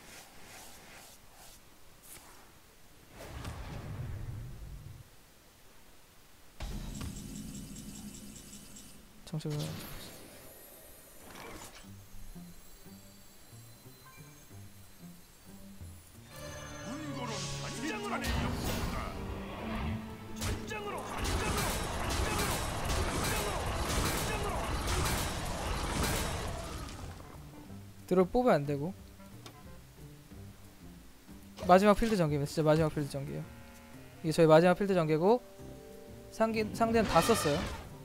정식으로 문고로 전장으로 내려옵니다. 전장으로 전장으로 드롭 뽑으면 안 되고 마지막 필드 전개입니다. 진짜 마지막 필드 전개예요. 이게 저희 마지막 필드 전개고 상기, 상대는 다 썼어요.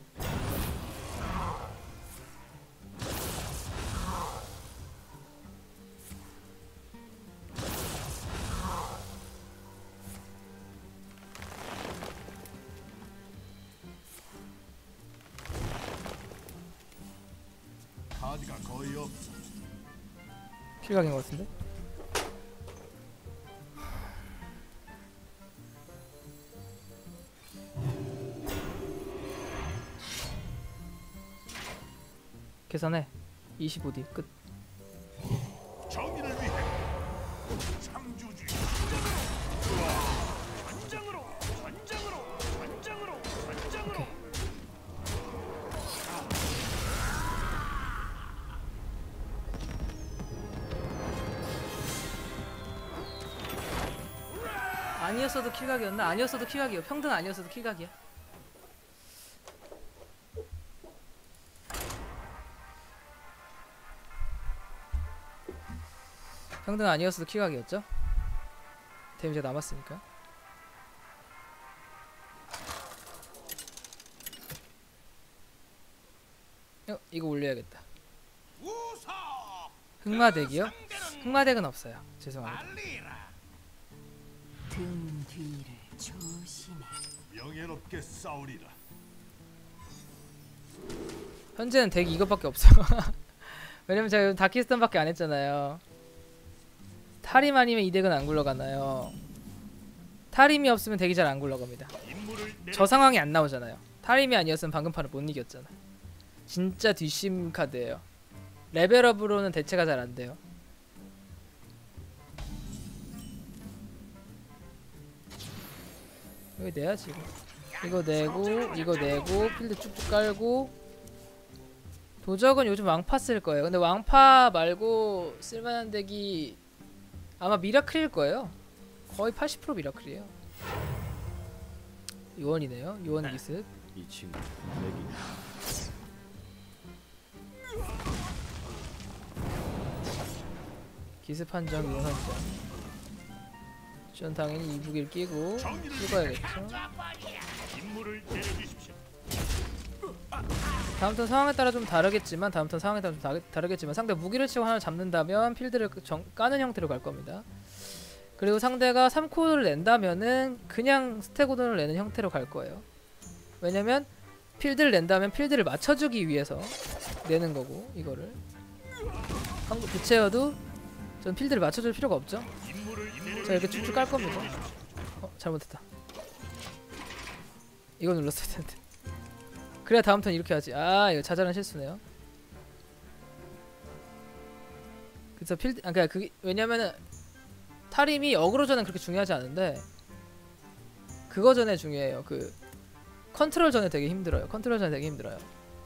카드가 거의 없어. 필각인 것 같은데? 계산해. 이십오 디 끝. 정의를 위해 창조주의 전장으로 전장으로 전장으로 전장으로. 오케이. 아니었어도 킬각이었나? 아니었어도 킬각이요. 평등 아니었어도 킬각이야. 평등 아니었어도 킬각이었죠? 데미지가 남았으니까. 어, 이거 올려야겠다. 흑마덱이요? 흑마덱은 없어요. 죄송합니다. 등 뒤를 조심해. 명예롭게 싸우리라. 현재는 덱이 이것밖에 없어. 왜냐면 제가 요즘 다키스턴밖에 안 했잖아요. 타림 아니면 이 덱은 안 굴러가나요? 타림이 없으면 덱이 잘 안 굴러갑니다. 저 상황이 안 나오잖아요. 타림이 아니었으면 방금 판을 못 이겼잖아. 진짜 뒷심 카드예요. 레벨업으로는 대체가 잘 안 돼요. 이거 내야지 이거. 이거 내고 이거 내고 필드 쭉쭉 깔고. 도적은 요즘 왕파 쓸 거예요. 근데 왕파 말고 쓸만한 덱이 아마 미라클일 거예요. 거의 팔십 퍼센트 미라클이에요. 요원이네요. 요원 기습. 이 친구 내기 기습 한정, 요원 한정. 전 당연히 이북일 끼고 찍어야겠죠. 임무를 내려주십시오. 다음 턴 상황에 따라 좀 다르겠지만 다음 턴 상황에 따라 좀 다, 다르겠지만 상대 무기를 치고 하나 잡는다면 필드를 정, 까는 형태로 갈 겁니다. 그리고 상대가 삼 코드를 낸다면은 그냥 스테고돈을 내는 형태로 갈 거예요. 왜냐면 필드를 낸다면 필드를 맞춰주기 위해서 내는 거고 이거를 한국 부채여도 전 필드를 맞춰줄 필요가 없죠. 자 이렇게 쭉쭉 깔 겁니다. 어 잘못했다. 이거 눌렀어야 텐데. 그래야 다음 턴 이렇게 하지. 아 이거 자잘한 실수네요. 그래서 필드 아 그냥 그게 왜냐면은 타림이 어그로 전엔 그렇게 중요하지 않은데 그거 전에 중요해요. 그 컨트롤 전에 되게 힘들어요. 컨트롤 전에 되게 힘들어요.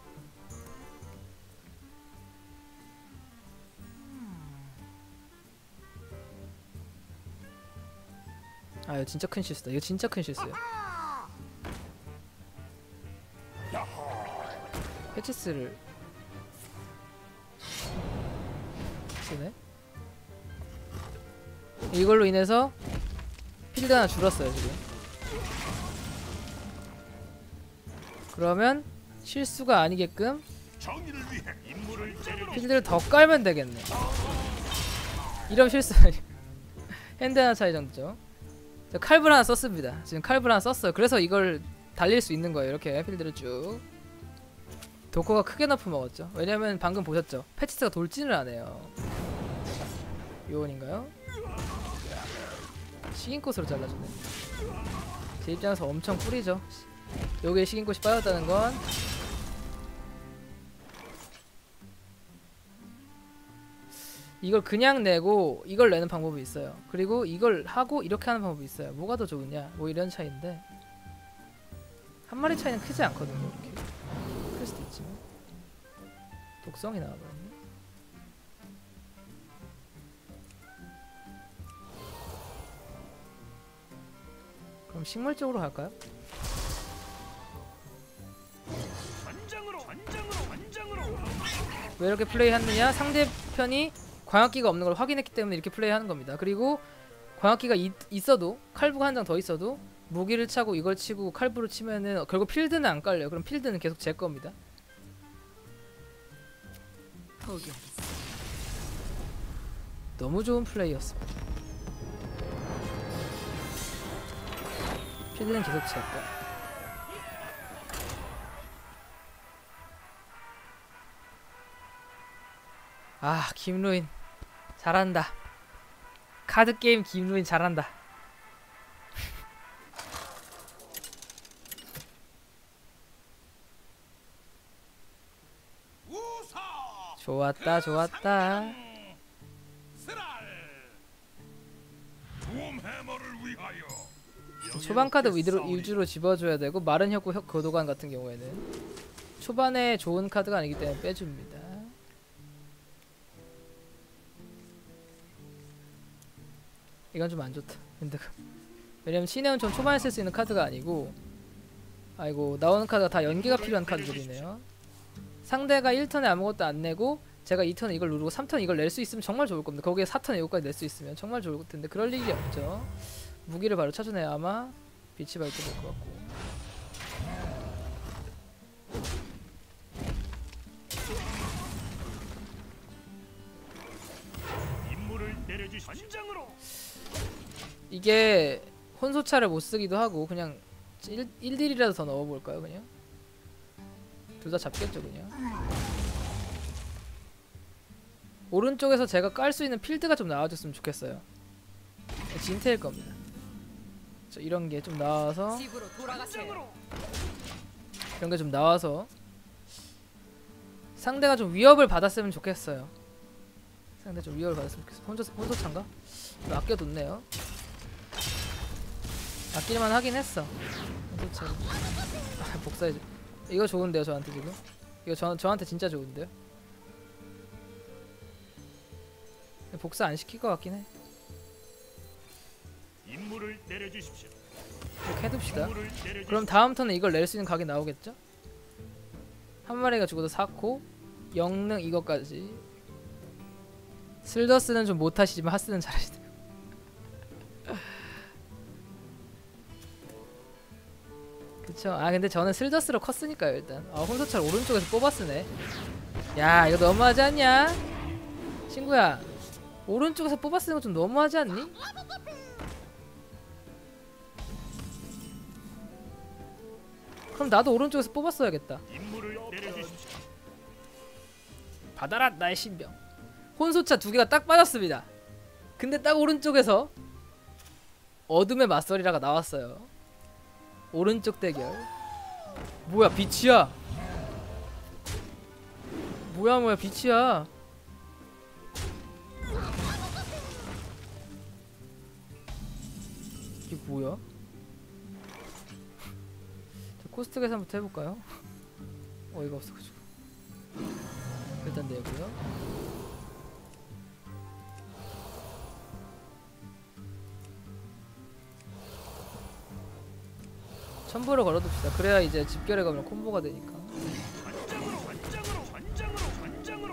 아 이거 진짜 큰 실수다. 이거 진짜 큰 실수예요. 패치스를 쓰네. 이걸로 인해서 필드 하나 줄었어요 지금. 그러면 실수가 아니게끔 정의를 위해 임무를 내려주십시오. 필드를 더 깔면 되겠네. 이런 실수 핸드 하나 차이 정도죠. 저 칼브 하나 썼습니다. 지금 칼브 하나 썼어요. 그래서 이걸 달릴 수 있는 거예요. 이렇게 필드를 쭉. 도커가 크게 너프 먹었죠. 왜냐면 방금 보셨죠? 패치스가 돌진을 안 해요. 요원인가요? 식인꽃으로 잘라주네. 제 입장에서 엄청 꿀이죠. 여기에 식인꽃이 빠졌다는 건 이걸 그냥 내고 이걸 내는 방법이 있어요. 그리고 이걸 하고 이렇게 하는 방법이 있어요. 뭐가 더 좋으냐 뭐 이런 차이인데 한 마리 차이는 크지 않거든요. 이렇게 클 수도 있지만 독성이 나와버렸네. 그럼 식물 쪽으로 갈까요? 전장으로 전장으로 전장으로. 왜 이렇게 플레이하느냐? 상대편이 광학기가 없는 걸 확인했기 때문에 이렇게 플레이하는 겁니다. 그리고 광학기가 있, 있어도 칼부가 한 장 더 있어도 무기를 차고 이걸 치고 칼부를 치면은 결국 필드는 안 깔려요. 그럼 필드는 계속 제 겁니다. 포기하겠어. 너무 좋은 플레이였습니다. 필드는 계속 제 거. 아 김루인 잘한다. 카드게임 김루인 잘한다. 우사 좋았다 좋았다. 스랄 둠 해머를 위하여. 초반 카드 위주로, 위주로 집어줘야 되고 마른 혁구 혁 거도관 같은 경우에는 초반에 좋은 카드가 아니기 때문에 빼줍니다. 이건 좀 안 좋다. 근데 왜냐면 신의는 좀 초반에 쓸 수 있는 카드가 아니고 아이고 나오는 카드가 다 연계가 필요한 카드들이네요. 상대가 일 턴에 아무것도 안 내고 제가 이 턴에 이걸 누르고 삼 턴 이걸 낼 수 있으면 정말 좋을 겁니다. 거기에 사 턴에 이거까지 낼 수 있으면 정말 좋을 텐데 그럴 일이 없죠. 무기를 바로 찾아내야 아마 빛이 밝게 될 것 같고. 임무를 내려주십시오. 전장으로. 이게 혼소차를 못 쓰기도 하고 그냥 일 딜이라도 더 넣어볼까요 그냥? 둘 다 잡겠죠 그냥. 오른쪽에서 제가 깔 수 있는 필드가 좀 나와줬으면 좋겠어요. 진테일 겁니다. 저 이런 게 좀 나와서 집으로 돌아가세요. 이런 게 좀 나와서 상대가 좀 위협을 받았으면 좋겠어요. 상대 좀 위협을 받았으면 좋겠어. 혼자 혼소차인가? 아껴뒀네요. 아낄만 하긴 했어. 혼소차. 아, 복사해줘. 이거 좋은데요 저한테 지금. 이거 저 저한테 진짜 좋은데요. 복사 안 시킬 것 같긴 해. 임무를 내려주십시오. 이렇게 해둡시다. 임무를 내려주십시오. 그럼 다음 턴에 이걸 낼 수 있는 각이 나오겠죠? 한 마리가 죽어도 사코, 영능 이거까지. 슬더스는 좀 못하시지만 하스는 잘하시네요. 그쵸? 아 근데 저는 슬더스로 컸으니까요 일단. 아 혼소차를 오른쪽에서 뽑았으네. 야 이거 너무하지 않냐? 친구야 오른쪽에서 뽑았으는 거 좀 너무하지 않니? 그럼 나도 오른쪽에서 뽑았어야겠다. 임무를 내려주십시오. 받아라 나의 신병. 혼소차 두 개가 딱 빠졌습니다. 근데 딱 오른쪽에서 어둠의 맞서리라가 나왔어요. 오른쪽 대결. 뭐야 빛이야. 뭐야 뭐야 빛이야. 이게 뭐야? 코스트 계산부터 해볼까요? 어이가 없어가지고 일단 내고요. 첨부를 걸어둡시다. 그래야 이제 집결에 가면 콤보가 되니까. 전장으로 전장으로 전장으로 전장으로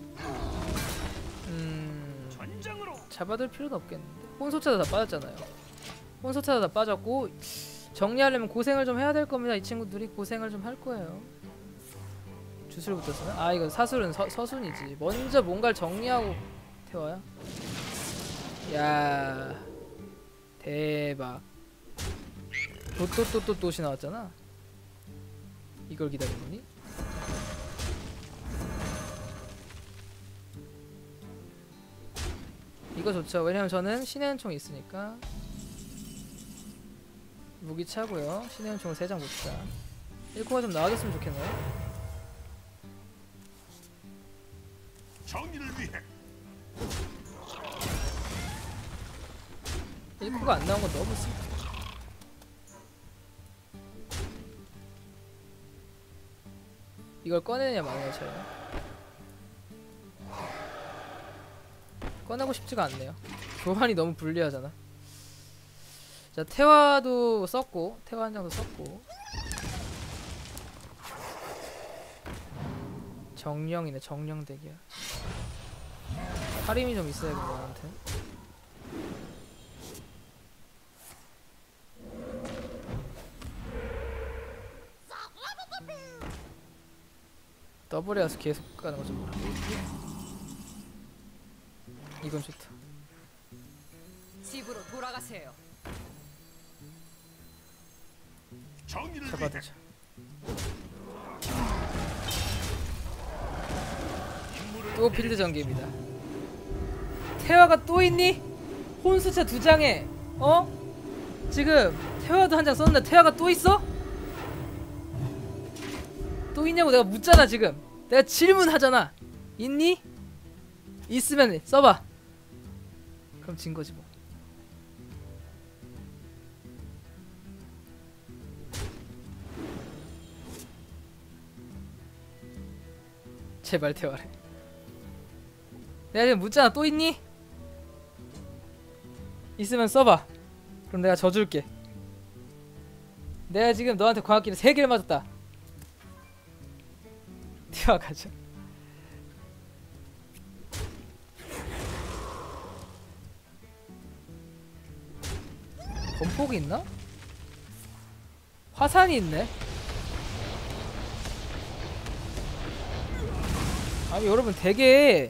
음... 전장으로 잡아둘 필요는 없겠는데. 혼소차도 다 빠졌잖아요. 혼소차도 다 빠졌고 정리하려면 고생을 좀 해야 될 겁니다. 이 친구들이 고생을 좀 할 거예요. 주술 붙었으면? 아 이거 사술은 서, 서순이지. 먼저 뭔가를 정리하고 태워야. 야 대박. 또또또또 돛이 나왔잖아. 이걸 기다리더니 이거 좋죠. 왜냐면 저는 신의 은총이 있으니까. 무기 차고요. 신의 은총을 세 장 봅시다. 일 코가 좀 나와줬으면 좋겠네요. 정의를 위해 일 코가 안 나온 건 너무 슬퍼. 이걸 꺼내느냐 마느냐 차이야. 꺼내고 싶지가 않네요. 교환이 너무 불리하잖아. 자 태화도 썼고 태화 한 장도 썼고 정령이네. 정령덱이야. 할인이 좀 있어야겠네 나한테. 더블에 와서 계속 가는 거좀 뭐라. 이건 좋다. 집으로 돌아가세요. 정의를 위해 잡아두자. 또 필드 전개입니다. 태화가 또 있니? 혼수차 두 장에 어? 지금 태화도 한 장 썼는데 태화가 또 있어? 또 있냐고 내가 묻잖아 지금. 내가 질문하잖아. 있니? 있으면 써봐. 그럼 진 거지 뭐. 제발 태화래. 내가 지금 묻잖아. 또 있니? 있으면 써봐. 그럼 내가 져줄게. 내가 지금 너한테 광학기를 세 개를 맞았다. 태화 가자. 건폭이 있나? 화산이 있네. 아니 여러분 되게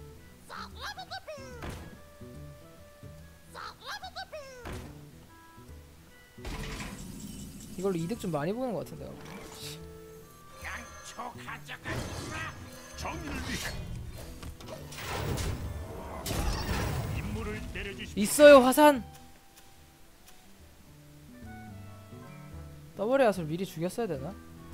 이걸로 이득 좀 많이 보는 것 같은데. 양초 가져가라. 정의를 위해 임무를 내려주십시오. 있어요 화산. 더블의 아술 미리 죽였어야 되나?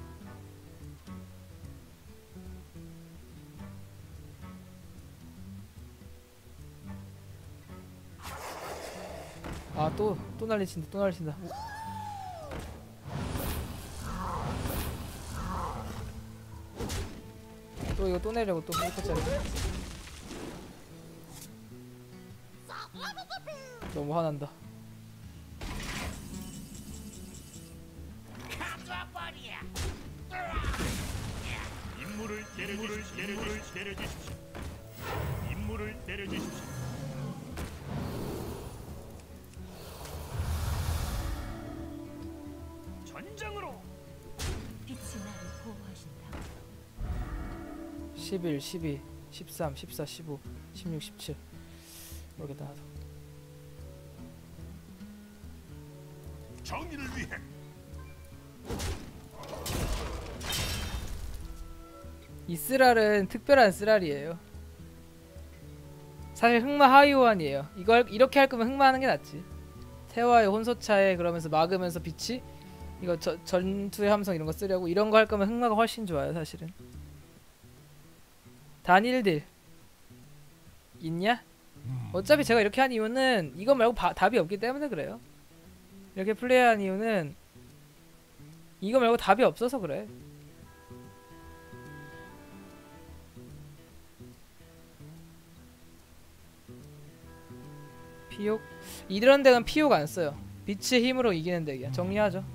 아 또 또 난리친다. 또 난리친다. 또 이거 또 내려고 또 일 코짜리. 너무 화난다. 임무를 내려주십시오. 임무를 내려주십시오. 임무를 내려주십시오. 전장으로 빛이 나를 보호하신다. 십일, 십이, 십삼, 십사, 십오, 십육, 십칠 모르겠다 나도. 정의를 위해 이 쓰랄은 특별한 쓰랄이에요. 사실 흑마 하이오환이에요. 이걸 이렇게 할 거면 흑마 하는 게 낫지. 태화의 혼소차에 그러면서 막으면서 빛이 이거 저, 전투의 함성 이런 거 쓰려고 이런 거 할 거면 흑마가 훨씬 좋아요 사실은. 단일딜 있냐? 어차피 제가 이렇게 한 이유는 이거 말고 바, 답이 없기 때문에 그래요. 이렇게 플레이한 이유는 이거 말고 답이 없어서 그래. 피욕? 이런 덱은 피욕 안 써요. 빛의 힘으로 이기는 덱이야. 정리하죠.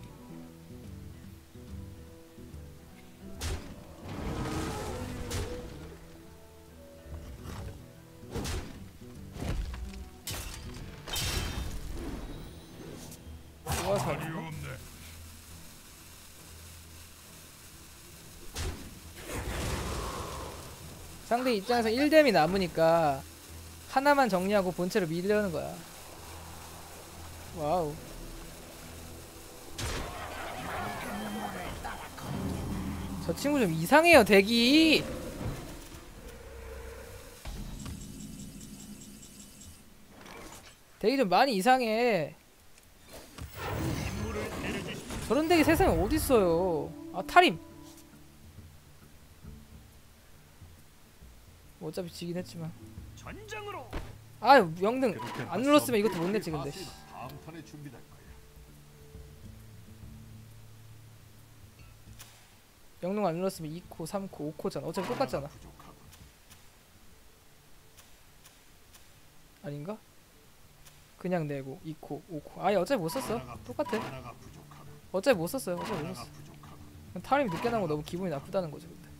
좋아서 상대 입장에서 일 뎀이 남으니까 하나만 정리하고 본체로 밀려는 거야. 와우. 저 친구 좀 이상해요, 덱이. 덱이 좀 많이 이상해. 저런 덱이 세상에 어딨어요. 아, 탈임. 뭐 어차피 지긴 했지만. 전장으로. 아유, 영등 안 눌렀으면 이것도 못 냈지 근데. 다음 턴에 준비될 거야. 영능 안 눌렀으면 이 코, 삼 코, 오 코잖아. 어차피 똑같잖아. 아닌가? 그냥 내고 이 코, 오 코. 아예 어차피 못 썼어. 똑같아. 어차피 못 썼어요. 어차피 못 썼어. 타임이 늦게 나온 거 너무 기분이 나쁘다는 거죠. 근데.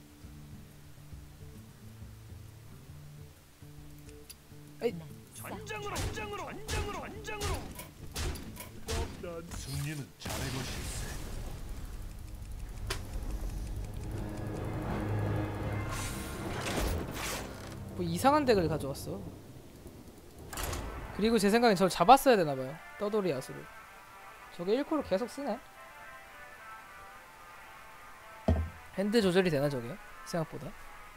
에이. 전장으로, 전장으로, 전장으로, 전장으로. 승리는 자네 것일세. 뭐 이상한 덱을 가져왔어. 그리고 제 생각엔 저를 잡았어야 되나봐요. 떠돌이 야수를. 저게 일 코로 계속 쓰네. 핸드 조절이 되나 저게? 생각보다.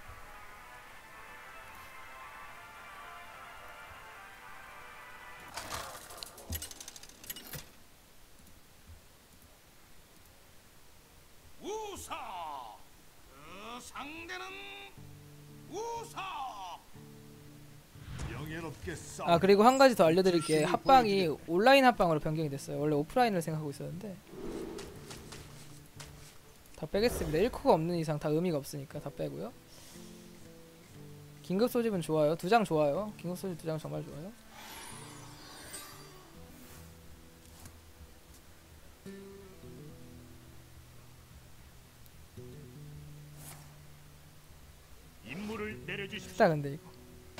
우사. 그 상대는 우사. 영예롭게 싸. 아 그리고 한 가지 더 알려드릴게. 합방이 온라인 합방으로 변경이 됐어요. 원래 오프라인을 생각하고 있었는데 다 빼겠습니다. 일 코가 없는 이상 다 의미가 없으니까 다 빼고요. 긴급 소집은 좋아요. 두 장 좋아요. 긴급 소집 두 장 정말 좋아요. 임무를 내려주십시오. 크다 근데 이거.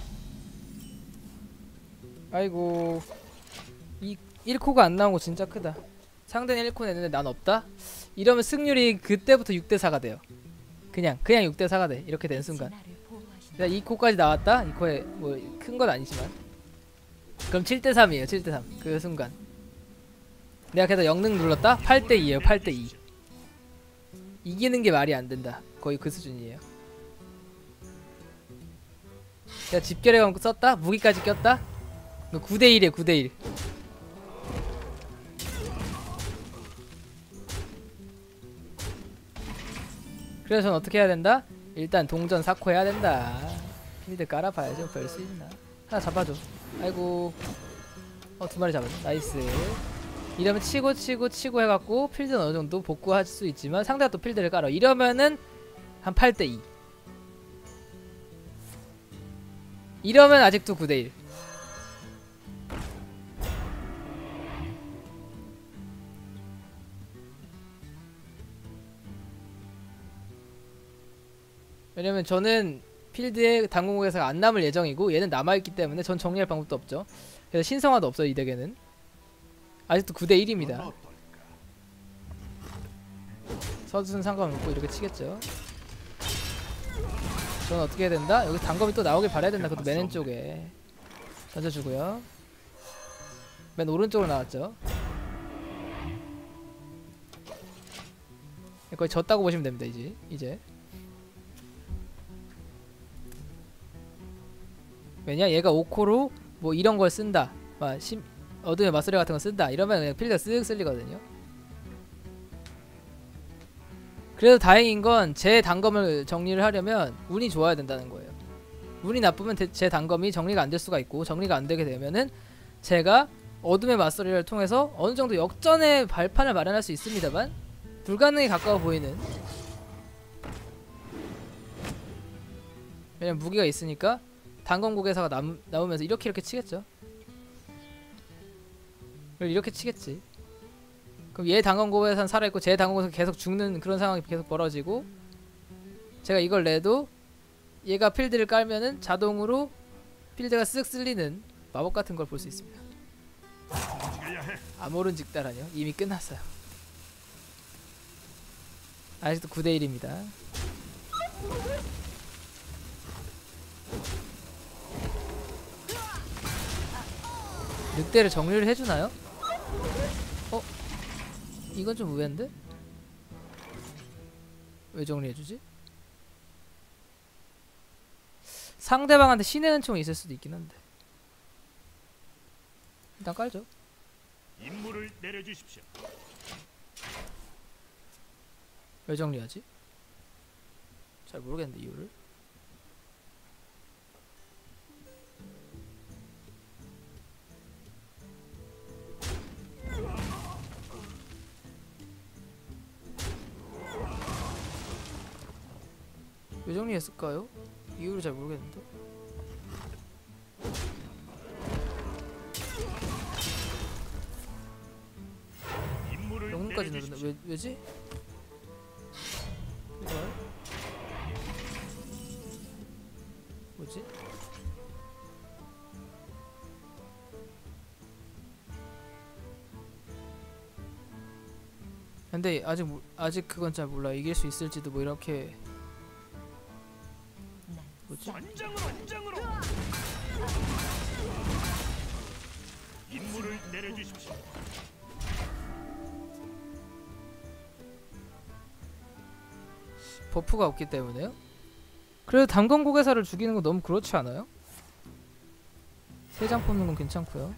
아이고 이 일 코가 안 나온 거 진짜 크다. 상대는 일 코 내는데 난 없다? 이러면 승률이 그때부터 육 대 사가 돼요. 그냥 그냥 육 대 사가 돼. 이렇게 된 순간. 내가 이 코까지 나왔다? 이 코에 뭐 큰 건 아니지만 그럼 칠 대 삼이에요. 칠 대 삼. 그 순간 내가 게다가 영능 눌렀다? 팔 대 이에요. 팔 대 이. 이기는 게 말이 안 된다. 거의 그 수준이에요. 내가 집결해감 썼다? 무기까지 꼈다? 구 대 일이에요. 구 대 일. 그래서 전 어떻게 해야 된다? 일단 동전 사 코 해야 된다. 필드 깔아봐야죠. 별 수 있나. 하나 잡아줘. 아이고. 어, 두 마리 잡았네. 나이스. 이러면 치고 치고 치고 해갖고 필드는 어느정도 복구할 수 있지만 상대가 또 필드를 깔아. 이러면은 한 팔 대 이. 이러면 아직도 구 대 일. 왜냐면 저는 필드에 당공국에서 안 남을 예정이고 얘는 남아있기 때문에 전 정리할 방법도 없죠. 그래서 신성화도 없어요. 이 덱에는 아직도 구 대 일입니다. 서두는 상관없고 이렇게 치겠죠. 저는 어떻게 해야 된다? 여기 단검이 또 나오길 바라야 된다. 그것도 맨 왼쪽에 던져주고요. 맨 오른쪽으로 나왔죠. 거의 졌다고 보시면 됩니다. 이제 이제 왜냐? 얘가 오 코로 뭐 이런 걸 쓴다. 막 심, 어둠의 맞소리 같은 거 쓴다. 이러면 그냥 필드가 쓱 쓸리거든요. 그래도 다행인 건 제 단검을 정리를 하려면 운이 좋아야 된다는 거예요. 운이 나쁘면 제 단검이 정리가 안 될 수가 있고 정리가 안 되게 되면은 제가 어둠의 맞소리를 통해서 어느 정도 역전의 발판을 마련할 수 있습니다만 불가능에 가까워 보이는. 왜냐면 무기가 있으니까 단검 고개사가 남, 나오면서 이렇게 이렇게 치겠죠. 그리고 이렇게 치겠지. 그럼 얘 단검 고개사는 살아있고 제 단검 고개사 계속 죽는 그런 상황이 계속 벌어지고, 제가 이걸 내도 얘가 필드를 깔면은 자동으로 필드가 쓱 쓸리는 마법 같은 걸 볼 수 있습니다. 아모른 직다라뇨? 이미 끝났어요. 아직도 구 대 일입니다. 늑대를 정리를 해주나요? 어? 이건 좀 의외인데? 왜 정리해주지? 상대방한테 신의 은총이 있을 수도 있긴 한데 일단 깔죠. 임무를 내려주십시오. 왜 정리하지? 잘 모르겠는데 이유를. 왜 정리했을까요? 이유를 잘 모르겠는데. 임무를 영문까지 누르네. 내려주십시오. 왜 왜지? 이걸 뭐지? 근데 아직 모- 아직 그건 잘 몰라. 이길 수 있을지도 뭐 이렇게 뭐지? 전장으로 전장으로. 임무를 내려주십시오. 버프가 없기 때문에요? 그래도 단검 고개사를 죽이는 건 너무 그렇지 않아요? 세 장 뽑는 건 괜찮고요.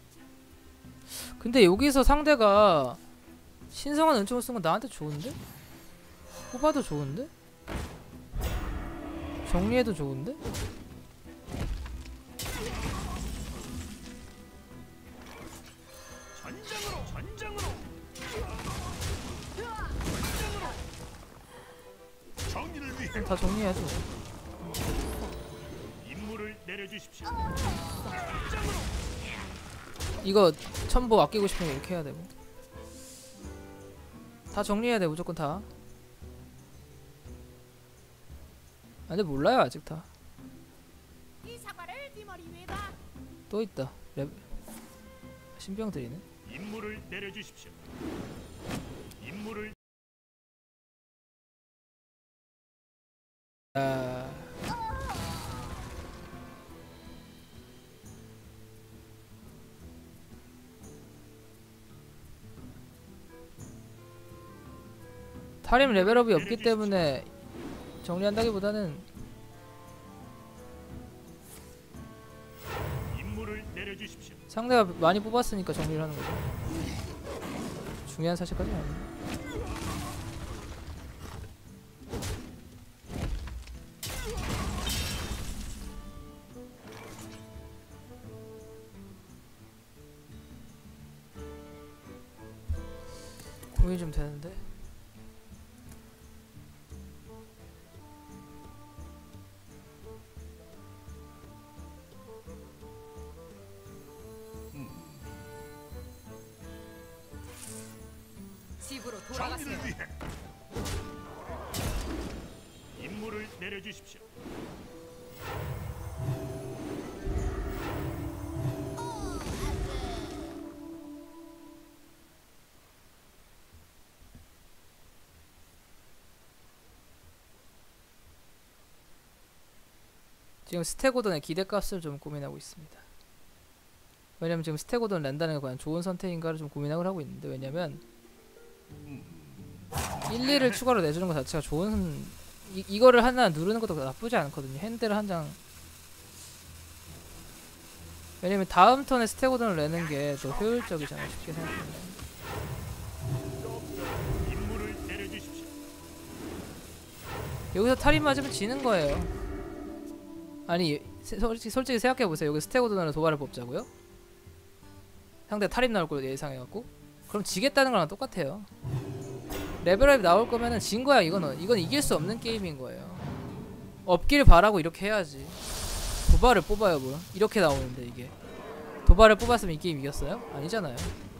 근데 여기서 상대가 신성한 은총을 쓴 건 나한테 좋은데? 뽑아도 좋은데? 정리해도 좋은데? 전장으로 전장으로. 정의를 위해 그럼 다 정리해야죠. 임무를 내려주십시오. 이거 첨보 아끼고 싶으면 이렇게 해야 되고. 다 정리해야 돼 무조건 다. 아 근데 몰라요 아직 다. 이 사과를 네 머리 위에다. 또 있다. 레... 신병들이네. 임무를 내려주십시오. 임무를 아... 타림 레벨업이 없기 때문에 정리한다기보다는 임무를 내려주십시오. 상대가 많이 뽑았으니까 정리를 하는 거죠. 중요한 사실까지는 아니에요. 고민이 좀 되는데. 집으로 정의를 돌아가세요. 위해 임무를 내려주십시오. 지금 스테고던의 기대값을 좀 고민하고 있습니다. 왜냐면 지금 스테고던 랜다는 게 과연 좋은 선택인가를 좀 고민을 하고 있는데, 왜냐면 일, 이를 추가로 내주는 것 자체가 좋은 이, 이거를 하나 누르는 것도 나쁘지 않거든요. 핸드를 한 장. 왜냐면 다음 턴에 스테고던을 내는 게 더 효율적이잖아요. 쉽게 생각하면. 임무를 내려주십시오. 여기서 탈이 맞으면 지는 거예요. 아니 세- 솔직히, 솔직히 생각해보세요. 여기 스테고던으로 도발을 뽑자고요? 상대 탈입 나올 걸 예상해갖고 그럼 지겠다는 거랑 똑같아요. 레벨업 나올 거면은 진 거야. 이거는 이건 이길 수 없는 게임인 거예요. 없길 바라고 이렇게 해야지. 도발을 뽑아요 뭐. 이렇게 나오는데 이게 도발을 뽑았으면 이 게임 이겼어요? 아니잖아요.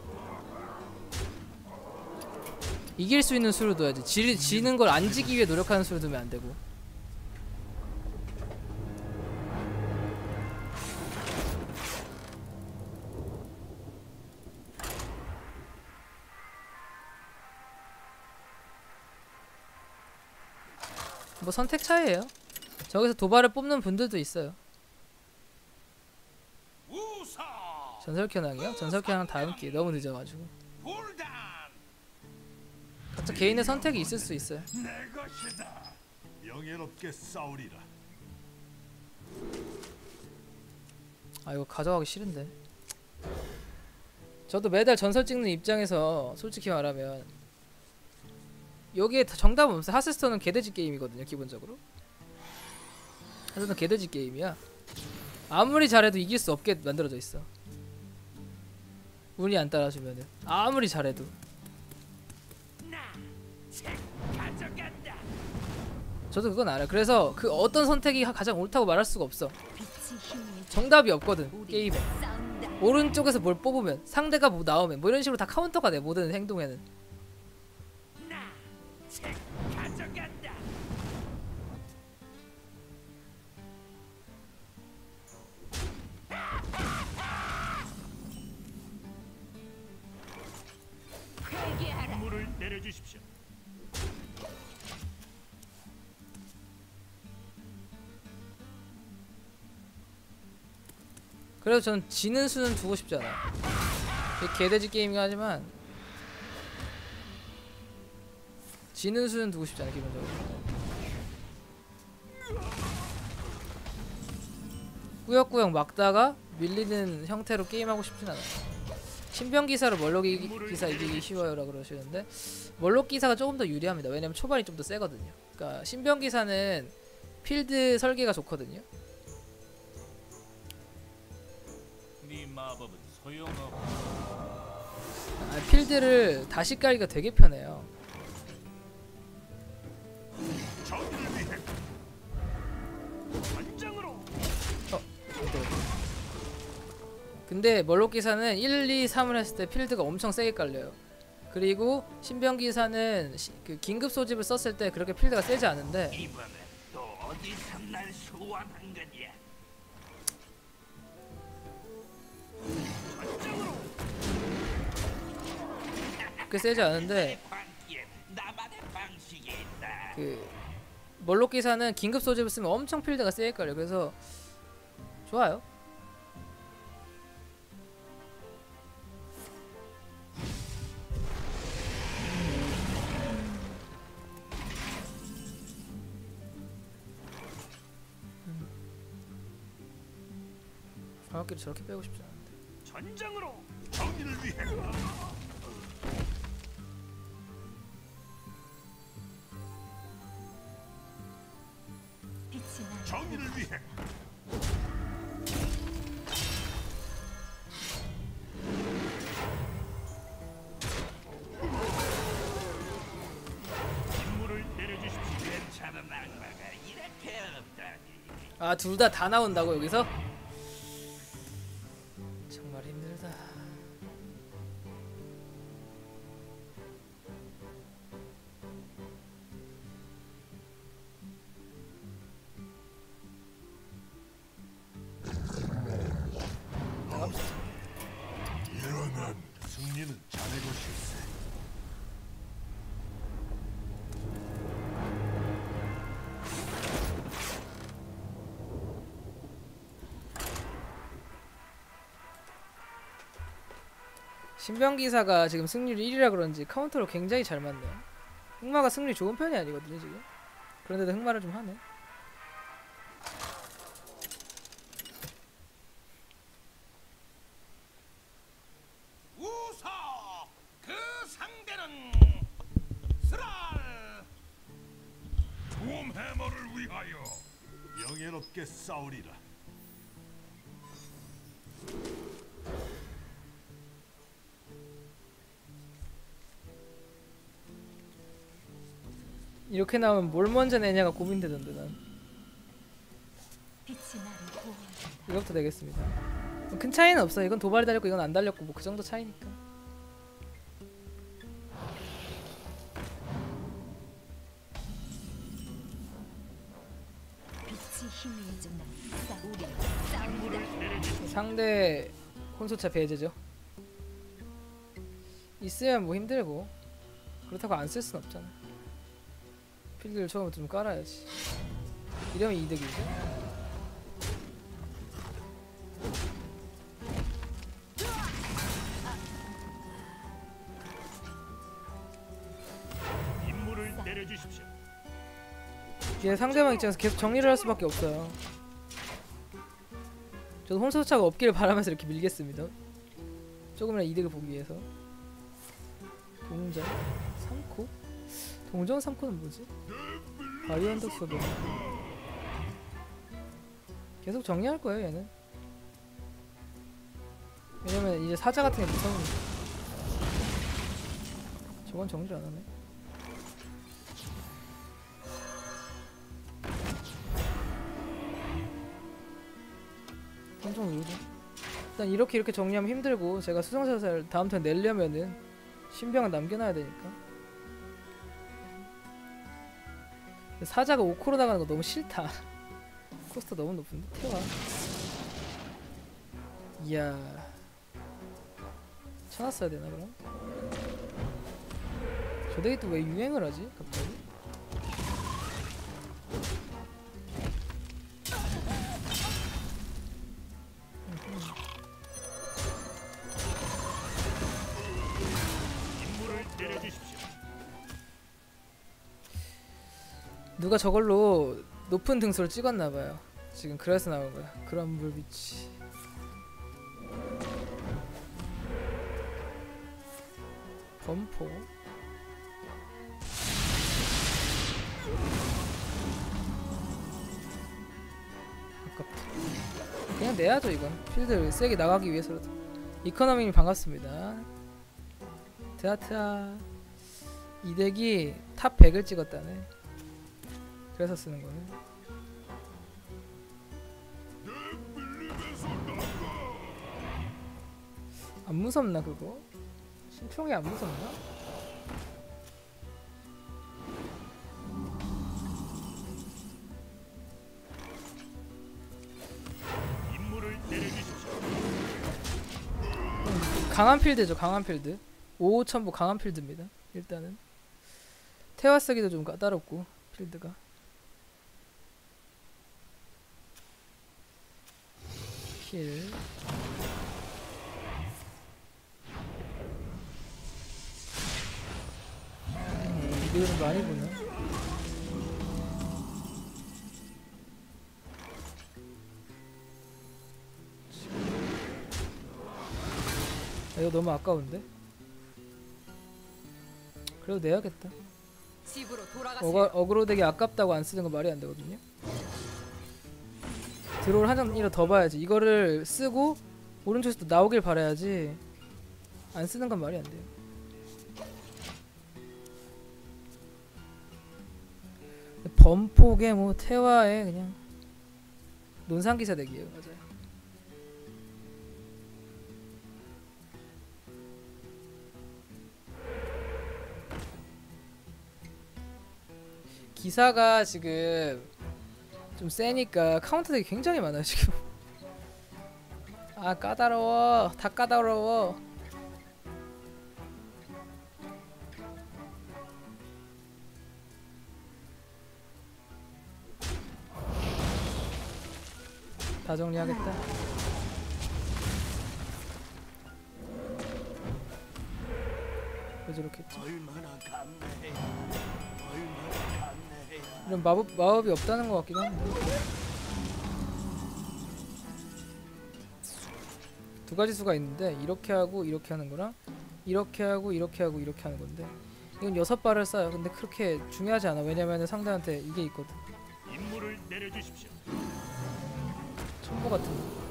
이길 수 있는 수를 둬야지. 지, 지는 걸 안 지기 위해 노력하는 수를 두면 안 되고. 뭐 선택 차이예요. 저기서 도발을 뽑는 분들도 있어요. 전설 켜낭이요? 전설 켜낭 다음 기회. 너무 늦어가지고. 각자 개인의 선택이 있을 수 있어요. 내 것이다. 영예롭게 싸우리라. 아 이거 가져가기 싫은데. 저도 매달 전설 찍는 입장에서 솔직히 말하면 여기에 정답은 없어요. 하스스톤은 개돼지 게임이거든요 기본적으로. 하스스톤은 개돼지 게임이야. 아무리 잘해도 이길 수 없게 만들어져 있어. 운이 안 따라주면은 아무리 잘해도. 저도 그건 알아요. 그래서 그 어떤 선택이 가장 옳다고 말할 수가 없어. 정답이 없거든 게임에. 오른쪽에서 뭘 뽑으면 상대가 뭐 나오면 뭐 이런 식으로 다 카운터가 돼 모든 행동에는. 물을 내려주십시오. 그래서 전 지는 수는 두고 싶지 않아요. 개돼지 게임이긴 하지만 지는 수는 두고 싶지 않아요 기본적으로. 꾸역꾸역 막다가 밀리는 형태로 게임하고 싶진 않아요. 신병기사로 멀록기사 이기기 쉬워요라 그러시는데 멀록기사가 조금 더 유리합니다. 왜냐면 초반이 좀 더 세거든요. 그러니까 신병기사는 필드 설계가 좋거든요. 네 마법은 소용없. 아, 필드를 다시 깔기가 되게 편해요. 어, 근데 멀록기사는 일, 이, 삼을 했을 때 필드가 엄청 세게 깔려요. 그리고 신병기사는 시, 그 긴급 소집을 썼을 때 그렇게 필드가 세지 않은데 이번엔 또 어디서 날 소환한 거냐? 그렇게 세지 않은데 그 멀록기사는 긴급 소집을 쓰면 엄청 필드가 세게 깔려. 그래서 좋아요. 과학기를 저렇게 빼고 싶지 않은데. 전장으로 정의를 위해. 정의를 위해. 임무를 내려주십시오. 괜찮은 악마가 이렇게 없다니. 아, 둘 다 다 나온다고 여기서? 정말 힘들다. 일어난 승리는 자네 것일세. 신병기사가 지금 승률 일 위라 그런지 카운터로 굉장히 잘 맞네요. 흑마가 승률이 좋은 편이 아니거든요 지금. 그런데도 흑마를 좀 하네. 우사 그 상대는 스랄 돔 해머를 위하여 영예롭게 싸우리라. 이렇게 나오면 뭘 먼저 내냐가 고민되던데 난. 빛이 나를 보호한다. 이것부터 내겠습니다. 뭐큰 차이는 없어. 이건 도발이 달렸고 이건 안 달렸고 뭐 그 정도 차이니까. 빛이 희미해져 난 싸- 우리 싸웁니다. 상대 혼소차 배제죠. 있으면 뭐 힘들고 그렇다고 안 쓸 순 없잖아. 필드를 처음부터 좀 깔아야지. 이러면 이득이죠. 임무를 내려주십시오. 이게 상대방 입장에서 계속 정리를 할 수밖에 없어요. 저도 혼소차가 없기를 바라면서 이렇게 밀겠습니다. 조금이라도 이득을 보기 위해서. 동전 삼 코? 동전 삼 코는 뭐지? 바이언더 소드. 계속 정리할 거예요 얘는. 왜냐면 이제 사자 같은 게 무서우니까. 저건 정리를 안 하네. 엄청 의외죠. 일단 이렇게 이렇게 정리하면 힘들고 제가 수성사살 다음 턴 내려면은 신병을 남겨놔야 되니까. 사자가 오 코로 나가는 거 너무 싫다. 코스트 너무 높은데? 태워. 이야. 쳐놨어야 되나 그럼? 저 덱이 또 왜 유행을 하지? 갑자기? 임무를 내려주십시오. 누가 저걸로 높은 등수를 찍었나봐요. 지금 그래서 나온 거야. 그란불 비치. 범포. 아깝다. 그냥 내야죠 이건. 필드를 세게 나가기 위해서라도. 이코노미님 반갑습니다. 드아트아. 이 덱이 탑 백을 찍었다네. 그래서 쓰는 거네. 안 무섭나 그거? 신총이 안 무섭나? 임무를 내려주십시오. 강한 필드죠. 강한 필드. 오오 첨부 강한 필드입니다. 일단은 태화 쓰기도 좀 까다롭고 필드가. 힐. 음, 이득을 많이 보네. 아, 이거 너무 아까운데? 그래도 내야겠다. 집으로 돌아가세요. 어거, 어그로 되게 아깝다고 안 쓰는 거 말이 안 되거든요. 드롤 한 장이라도 더 봐야지. 이거를 쓰고 오른쪽에서 또 나오길 바라야지. 안 쓰는 건 말이 안 돼요. 범폭에 뭐 태화에 그냥 논산기사 덱이에요. 맞아요. 기사가 지금 좀 세니까 카운터 덱이 굉장히 많아요 지금. 아 까다로워. 다 까다로워. 다 정리하겠다. 왜 저렇겠지? 얼마나 감내해. 얼마나 감내해야. 이런 마법, 마법이 없다는 것 같기도 한데. 두 가지 수가 있는데 이렇게 하고 이렇게 하는 거랑 이렇게 하고 이렇게 하고 이렇게 하는 건데 이건 여섯 발을 쏴요. 근데 그렇게 중요하지 않아. 왜냐면 상대한테 이게 있거든. 임무를 내려주십시오. 첨보 같은 거.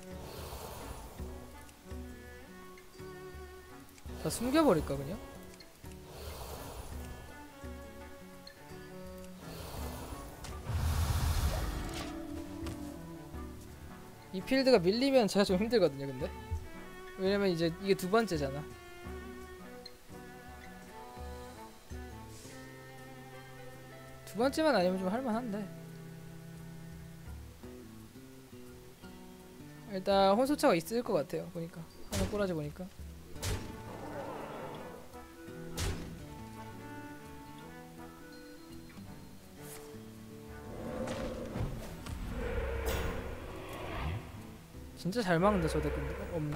다 숨겨버릴까 그냥? 이 필드가 밀리면 제가 좀 힘들거든요. 근데 왜냐면 이제 이게 두 번째잖아. 두 번째만 아니면 좀 할만한데. 일단 혼소차가 있을 것 같아요. 보니까 하나 꼬라지 보니까. 진짜 잘 막는다 저 덱. 근데 없네.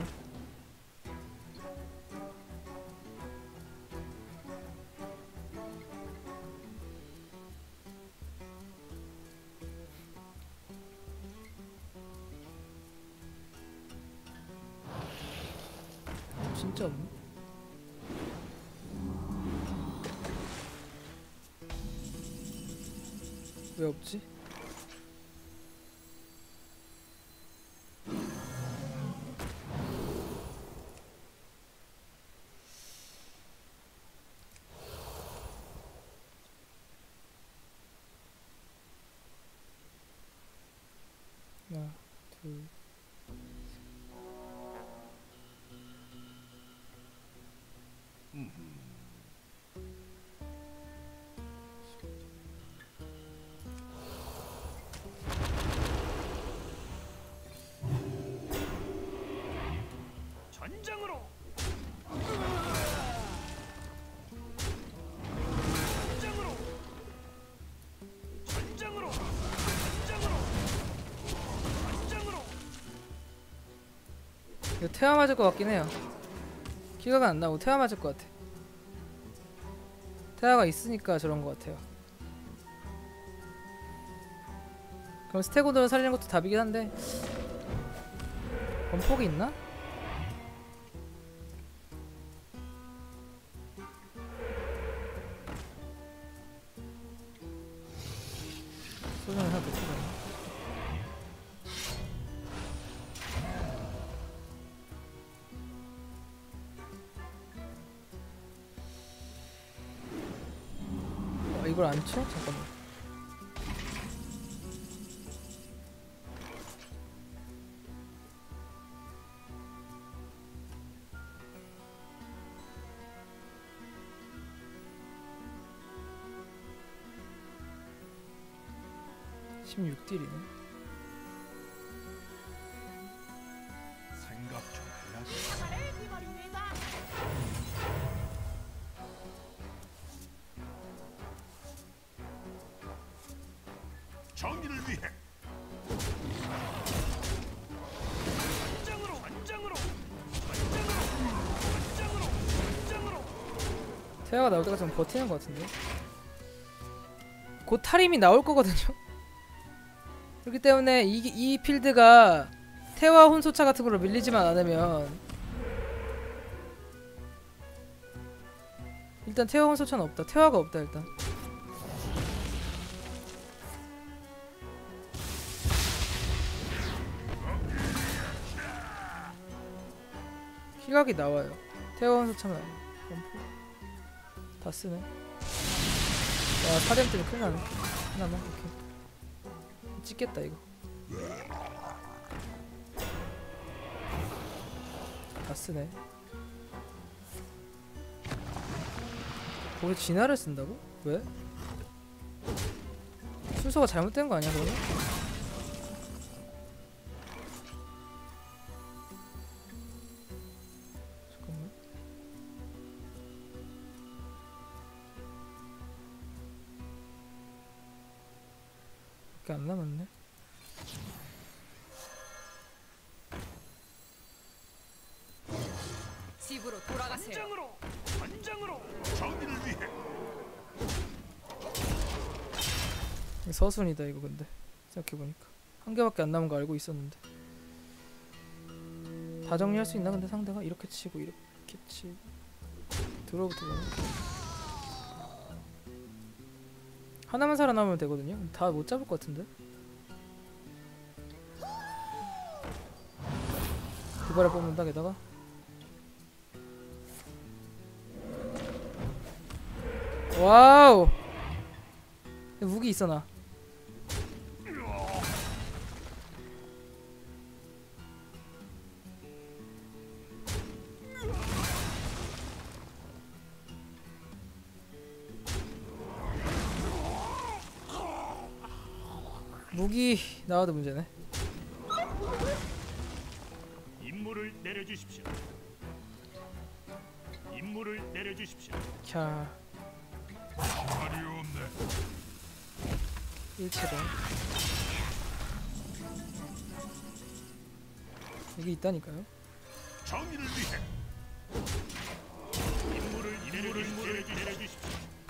진짜 없네. 왜 없지? 하나, 둘. 전장으로. 전장으로. 전장으로. 전장으로. 전장으로. 이거 태화 맞을 것 같긴 해요. 기가가 안 나고 태화 맞을 것 같아. 태화가 있으니까 저런 것 같아요. 그럼 스테고드를 살리는 것도 답이긴 한데 범폭이 있나? 소중한 하나 놓고 가네. 아, 이걸 안 쳐? 잠깐만. 십육 딜이네. 생각 좀 해야지. 정의를 위해 전장으로. 전장으로. 전장으로. 전장으로. 전장으로. 태화가 나올 때까지 좀 버티는 것 같은데. 곧 타림이 나올 거거든요. 그렇기 때문에 이, 이 필드가 태화 혼소차 같은 걸로 밀리지만 않으면 일단 태화 혼소차는 없다. 태화가 없다 일단. 희각이 나와요. 태화 혼소차면 원포 다 쓰네. 와 사렘 때문에 큰일 나네. 하나만 이렇게 찍겠다 이거. 다 쓰네. 거기 진화를 쓴다고? 왜? 순서가 잘못된 거 아니야 그러면? 잠깐만. 밖에 안 남았네. 집으로 돌아가세요. 전장으로. 전장으로. 정의를 위해 서순이다 이거. 근데 생각해보니까 한 개밖에 안 남은 거 알고 있었는데 다 정리할 수 있나 근데 상대가? 이렇게 치고 이렇게 치고 들어부터 보네. 하나만 살아남으면 되거든요. 다 못 잡을 것 같은데. 두 발을 뽑는다 게다가. 와우. 무기 있어 나. 무기 나와도 문제네. 임무를 내려주십시오. 임무를 내려주십시오. 캬. 말이 없네. 일체로 여기 있다니까요. 정의를 위해 임무를 임무를 내려주십시오.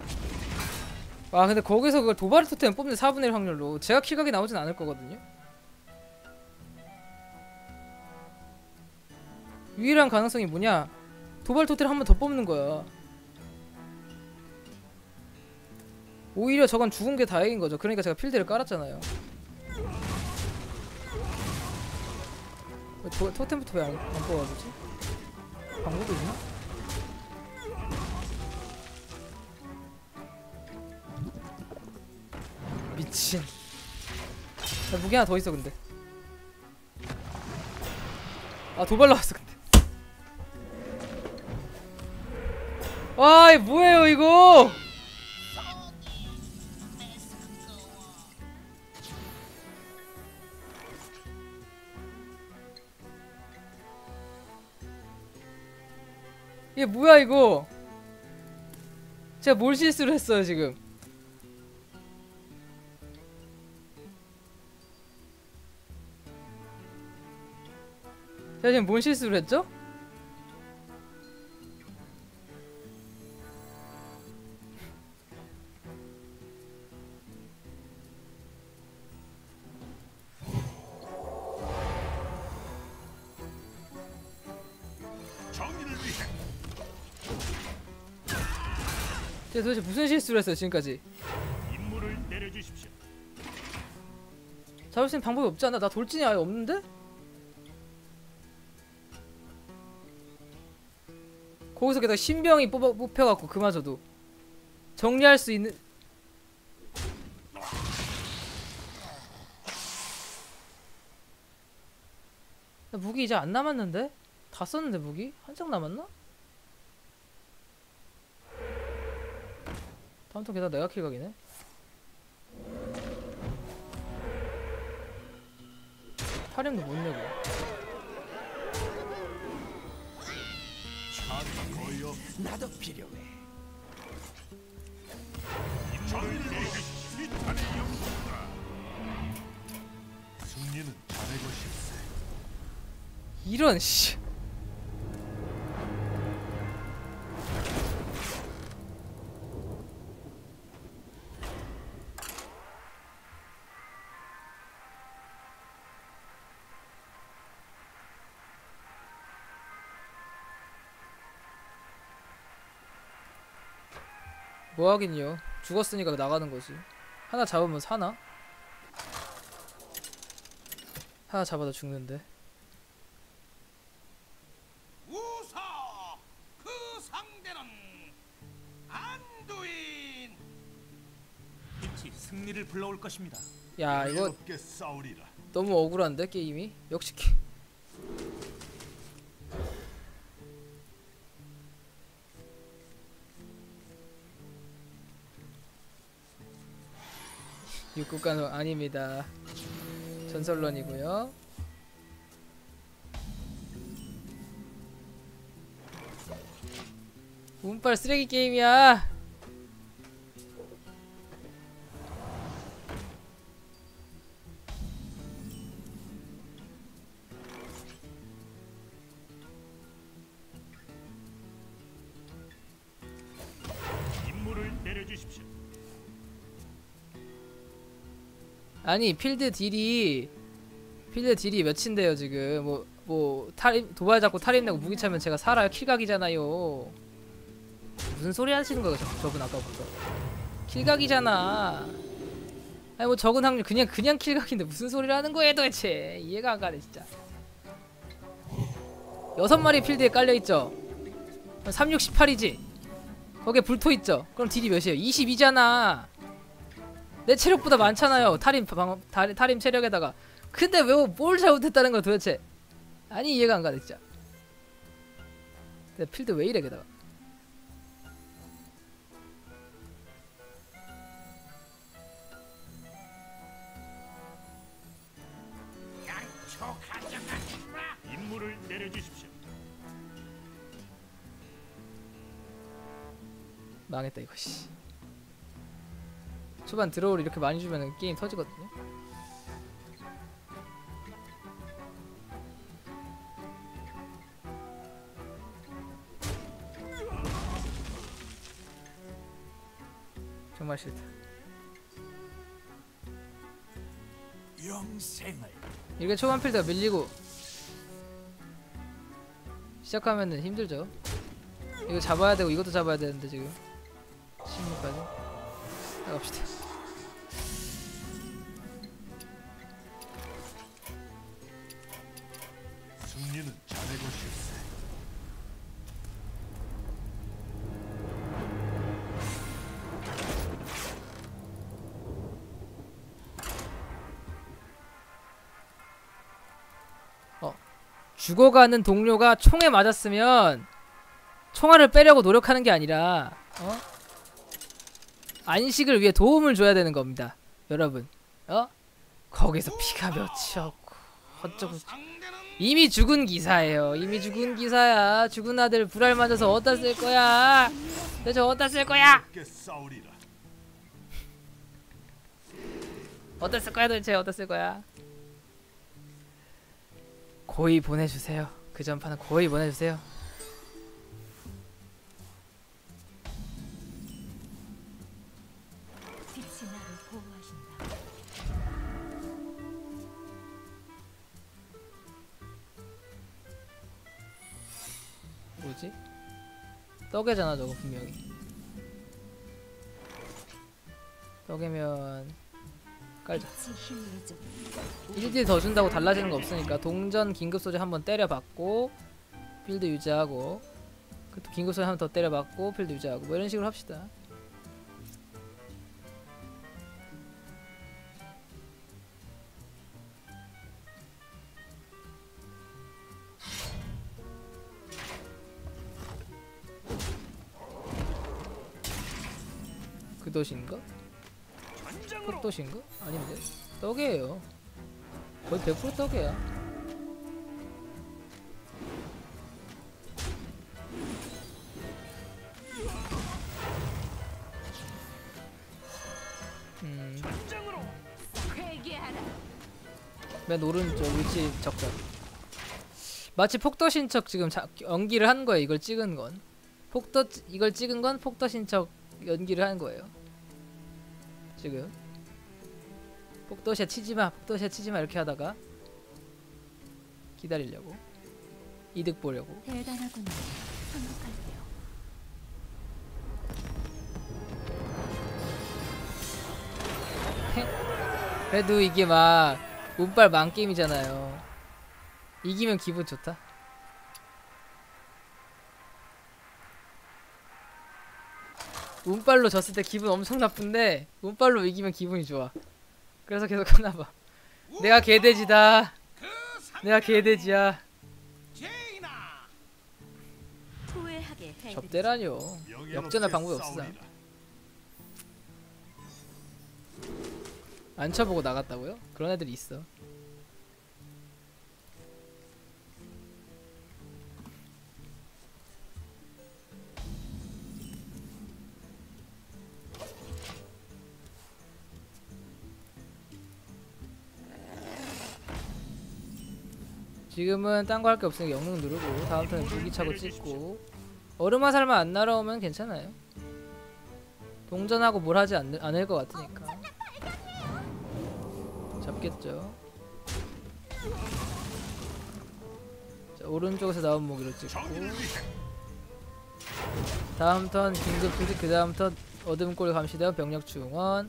아 근데 거기서 그걸 도발 토템 뽑는 사분의 일 확률로 제가 킬각이 나오진 않을 거거든요. 유일한 가능성이 뭐냐? 도발 토템을 한 번 더 뽑는 거야. 오히려 저건 죽은 게 다행인 거죠. 그러니까 제가 필드를 깔았잖아요. 왜 도, 토템부터 왜 안 안 뽑아주지? 방법이 있나? 미친. 나 무기 하나 더 있어 근데. 아 도발 나왔어 근데. 와 이 뭐예요 이거? 이게 뭐야 이거? 제가 뭘 실수를 했어요 지금? 제가 지금 뭔 실수를 했죠? 정의를 위해 제가 도대체 무슨 실수를 했어요 지금까지? 임무를 내려주십시오. 잡을 수 있는 방법이 없지 않나? 나 돌진이 아예 없는데? 거기서 게다가 신병이 뽑아, 뽑혀갖고 그마저도 정리할 수 있는. 나 무기 이제 안 남았는데? 다 썼는데 무기? 한 장 남았나? 다음 턴 게다가 내가 킬각이네. 활용도 못 내고. 거의 없. 나도 필요해. 정의를 위해 비탄의 영웅아. 승리는 자네 것일세. 이런 씨. 뭐 하긴요. 죽었으니까 나가는 거지. 하나 잡으면 사나? 하나 잡아도 죽는데. 우서 그 상대는 안두인. 빛이 승리를 불러올 것입니다. 야 이거 없게 싸우리라. 너무 억울한데 게임이? 역시 키... 육국간호 아닙니다. 전설론이고요. 운빨 쓰레기 게임이야. 임무를 내려주십시오. 아니 필드 딜이 필드 딜이 몇인데요 지금. 뭐 뭐 탈임 도발 잡고 탈임 내고 무기 차면 제가 살아요. 킬각이잖아요. 무슨 소리 하시는 거예요 저, 저분 아까부터. 킬각이잖아. 아니 뭐 적은 확률 그냥 그냥 킬각인데 무슨 소리를 하는 거예요 도대체. 이해가 안 가네 진짜. 여섯 마리 필드에 깔려있죠. 삼, 육, 십팔이지. 거기에 불토있죠. 그럼 딜이 몇이에요? 이십이잖아. 내 체력보다 많잖아요. 탈임 방, 탈, 탈임 체력에다가. 근데 왜 뭘 잘못했다는 거야 도대체. 아니 이해가 안 가네 진짜. 근데 필드 왜 이래 게다가. 망했다 이거 씨. 초반 드로우를 이렇게 많이 주면 게임 터지거든요. 정말 싫다. 영생을 이렇게 초반 필드가 밀리고 시작하면은 힘들죠. 이거 잡아야 되고 이것도 잡아야 되는데 지금 십육까지 나갑시다. 승리는 자네 것일세. 죽어가는 동료가 총에 맞았으면 총알을 빼려고 노력하는 게 아니라 어? 안식을 위해 도움을 줘야 되는 겁니다 여러분. 어? 거기서 피가 몇이었고 어쩌고 상대는 이미 죽은 기사예요. 이미 죽은 기사야. 죽은 아들 불알 맞아서 어디다 쓸 거야. 대체 어디다 쓸 거야. 함께 싸우리라. 어디다 쓸 거야 도대체. 어디다 쓸 거야. 고이 보내주세요. 그 전판은 고이 보내주세요. 빛이 나를 보호하신다. 뭐지? 떡이잖아 저거 분명히. 떡이면 깔자. 빛이 힘을 줘. 일 딜 더 준다고 달라지는 거 없으니까 동전 긴급 소재 한번 때려받고 필드 유지하고 그 또 긴급 소재 한번 더 때려받고 필드 유지하고 뭐 이런 식으로 합시다. 그 도시인가? 폭도시인가? 아닌데 떡이에요. 거의 백 퍼센트 떡이야. 음, 회개하라. 맨 오른쪽 위치 적자. 마치 폭도신 척 지금 자, 연기를 한 거예요. 이걸 찍은 건 폭도 이걸 찍은 건 폭도신 척 연기를 한 거예요. 지금 폭도시야 치지마 폭도시야 치지마 이렇게 하다가 기다리려고 이득 보려고. 대단하군요. 행복할게요. 그래도 이게 막 운빨 망게임이잖아요. 이기면 기분 좋다. 운빨로 졌을 때 기분 엄청 나쁜데 운빨로 이기면 기분이 좋아. 그래서 계속 하나봐. 내가 개돼지다. 그 내가 개돼지야. 제이나 후회하게 해드리죠. 접대라뇨. 역전할 방법이 없어. 싸우리라. 안 쳐보고 나갔다고요? 그런 애들이 있어. 지금은 딴 거 할 게 없으니까 영능 누르고 다음 턴에 무기 차고 찍고 얼음 화살만 안 날아오면 괜찮아요. 동전하고 뭘 하지 않, 않을 것 같으니까 잡겠죠. 자, 오른쪽에서 나온 무기로 찍고 다음 턴 긴급 수직, 그 다음 턴 어둠골 감시되어 병력 중원.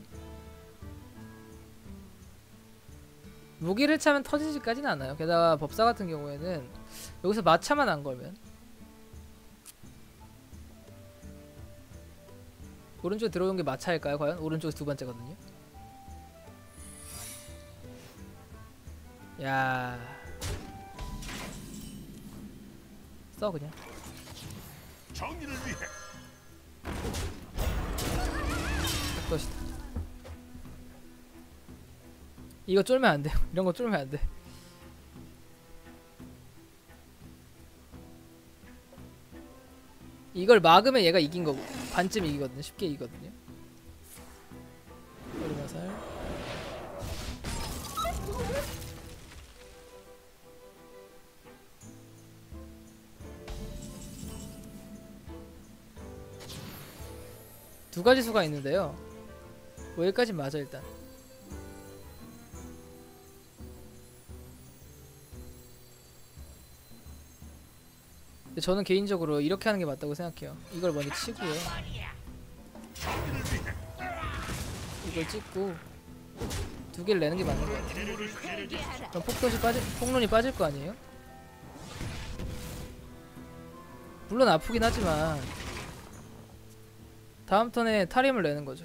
무기를 차면 터지지까지는 않아요. 게다가 법사 같은 경우에는 여기서 마차만 안 걸면 오른쪽에 들어온 게 마차일까요? 과연? 오른쪽에서 두 번째거든요. 야, 써 그냥. 정의를 위해 것이다. 이거 쫄면 안 돼요. 이런 거 쫄면 안 돼. 이걸 막으면 얘가 이긴 거고 반쯤 이기거든요. 쉽게 이기거든요. 얼마살. 두 가지 수가 있는데요. 뭐 여기까지 맞아 일단. 근데 저는 개인적으로 이렇게 하는 게 맞다고 생각해요. 이걸 먼저 치고요. 이걸 찍고 두 개를 내는 게 맞는 거 같아요. 그럼 폭도시 빠질, 폭론이 빠질 거 아니에요? 물론 아프긴 하지만 다음 턴에 타림을 내는 거죠.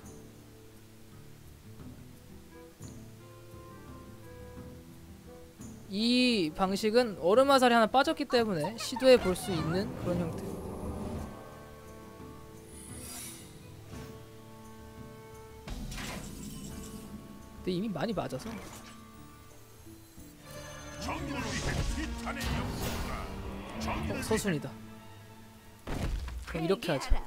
이 방식은 얼음 화살이 하나 빠졌기 때문에 시도해 볼 수 있는 그런 형태. 근데 이미 많이 맞아서. 어, 서순이다. 그럼 이렇게 하자.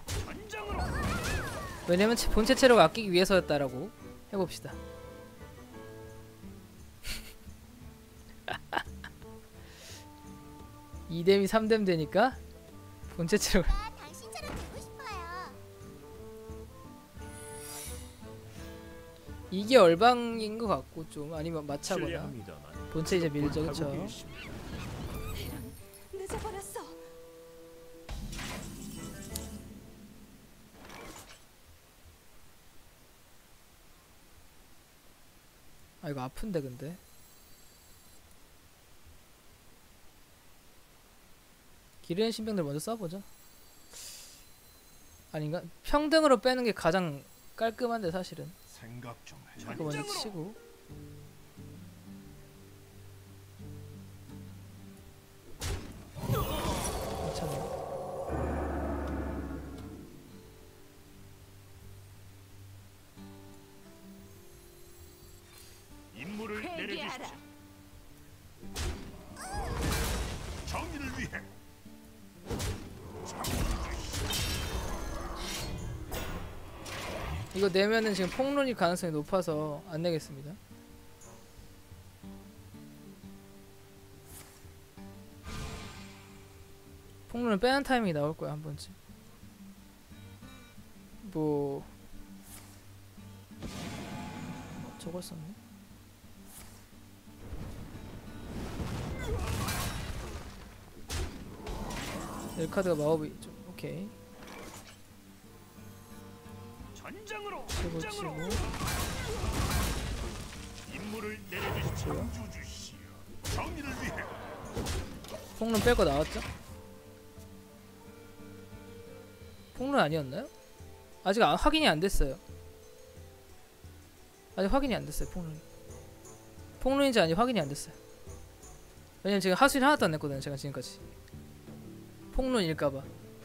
왜냐면 본체 체력을 아끼기 위해서였다라고 해봅시다. 이 뎀이 삼 뎀 되니까 본체 체력을 당신처럼 되고 싶어요. 이게 얼방인 것 같고 좀 아니면 마차거나 실례합니다만 본체 이제 밀죠 하고 그쵸. 계십니다. 늦어버렸어. 아 이거 아픈데 근데 기르는 신병들 먼저 써보죠. 아닌가? 평등으로 빼는 게 가장 깔끔한데 사실은. 생각 좀 해. 이거 먼저 치고 괜찮아. 임무를 회개하라. 내려주십시오. 정의를 위해. 이거 내면은 지금 폭론일 가능성이 높아서 안 내겠습니다. 폭론을 빼는 타이밍이 나올 거야 한 번쯤. 뭐 어, 저걸 썼네. 넬카드가 마법이 좀 오케이. 전장으로 치고 전장으로 치고 임무를 내려주십시오. 창조 주시오. 정의를 위해. 폭론 뺄 거 나왔죠? 폭론 아니었나요? 아직 아, 확인이 안 됐어요. 아직 확인이 안 됐어요 폭론이. 폭론인지 아닌지 확인이 안 됐어요. 왜냐면 제가 하수인 하나도 안 냈거든요 제가 지금까지. 폭론일까봐.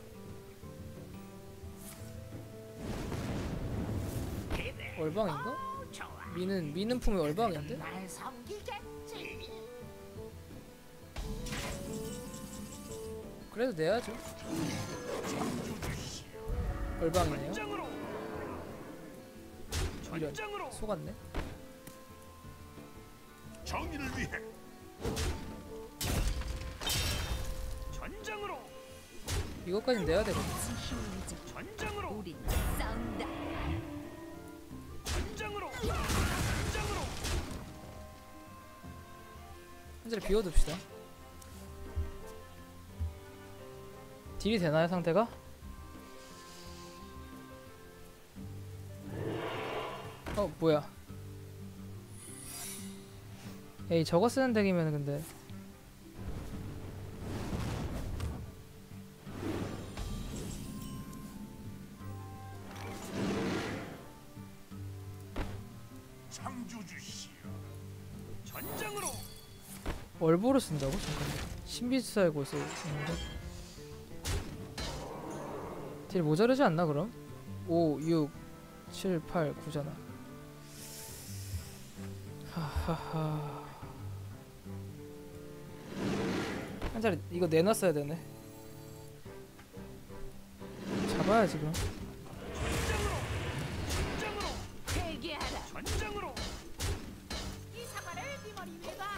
얼방인가? 미는 미는 품이 얼방인데? 날 섬기겠지. 그래도 내야죠. 얼방이네요. 전장으로 이런 전장으로 속았네. 정의를 위해. 전장으로 이것까진 내야 되거든. 전장으로 우린 싸운다. 전장으로 전장으로 한 자리 비워둡시다. 딜이 되나요 상태가? 어 뭐야? 에이 저거 쓰는 덱이면 근데 창조 주시오. 전장으로 월보를 쓴다고? 잠깐만. 신비수사의 곳에 있는데 딜 모자르지 않나 그럼? 오, 육, 칠, 팔, 구잖아. 하하하. 한 자리 이거 내놨어야 되네. 좋아요 지금. 전장으로 회개하라. 전장으로 이 사과를 네 머리 위에 놔.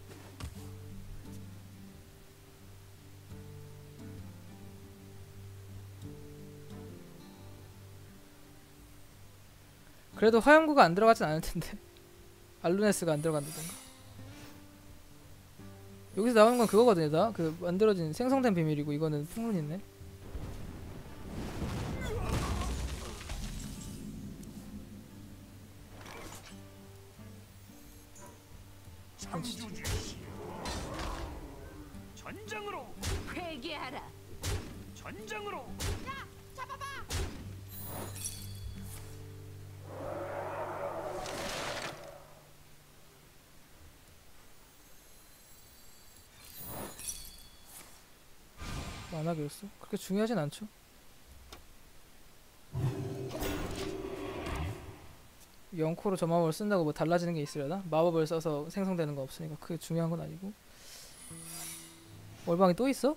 그래도 화염구가 안 들어가진 않을 텐데. 알루네스가 안 들어간다던가. 여기서 나오는 건 그거거든요. 다 그 만들어진 생성된 비밀이고 이거는 풍문이네. 창조주시여 전장으로 회개하라. 전장으로 잡아봐. 만화 교수? 그렇게 중요하진 않죠. 영코로 저 마법을 쓴다고 뭐 달라지는 게 있으려나? 마법을 써서 생성되는 거 없으니까 그게 중요한 건 아니고. 월방이 또 있어?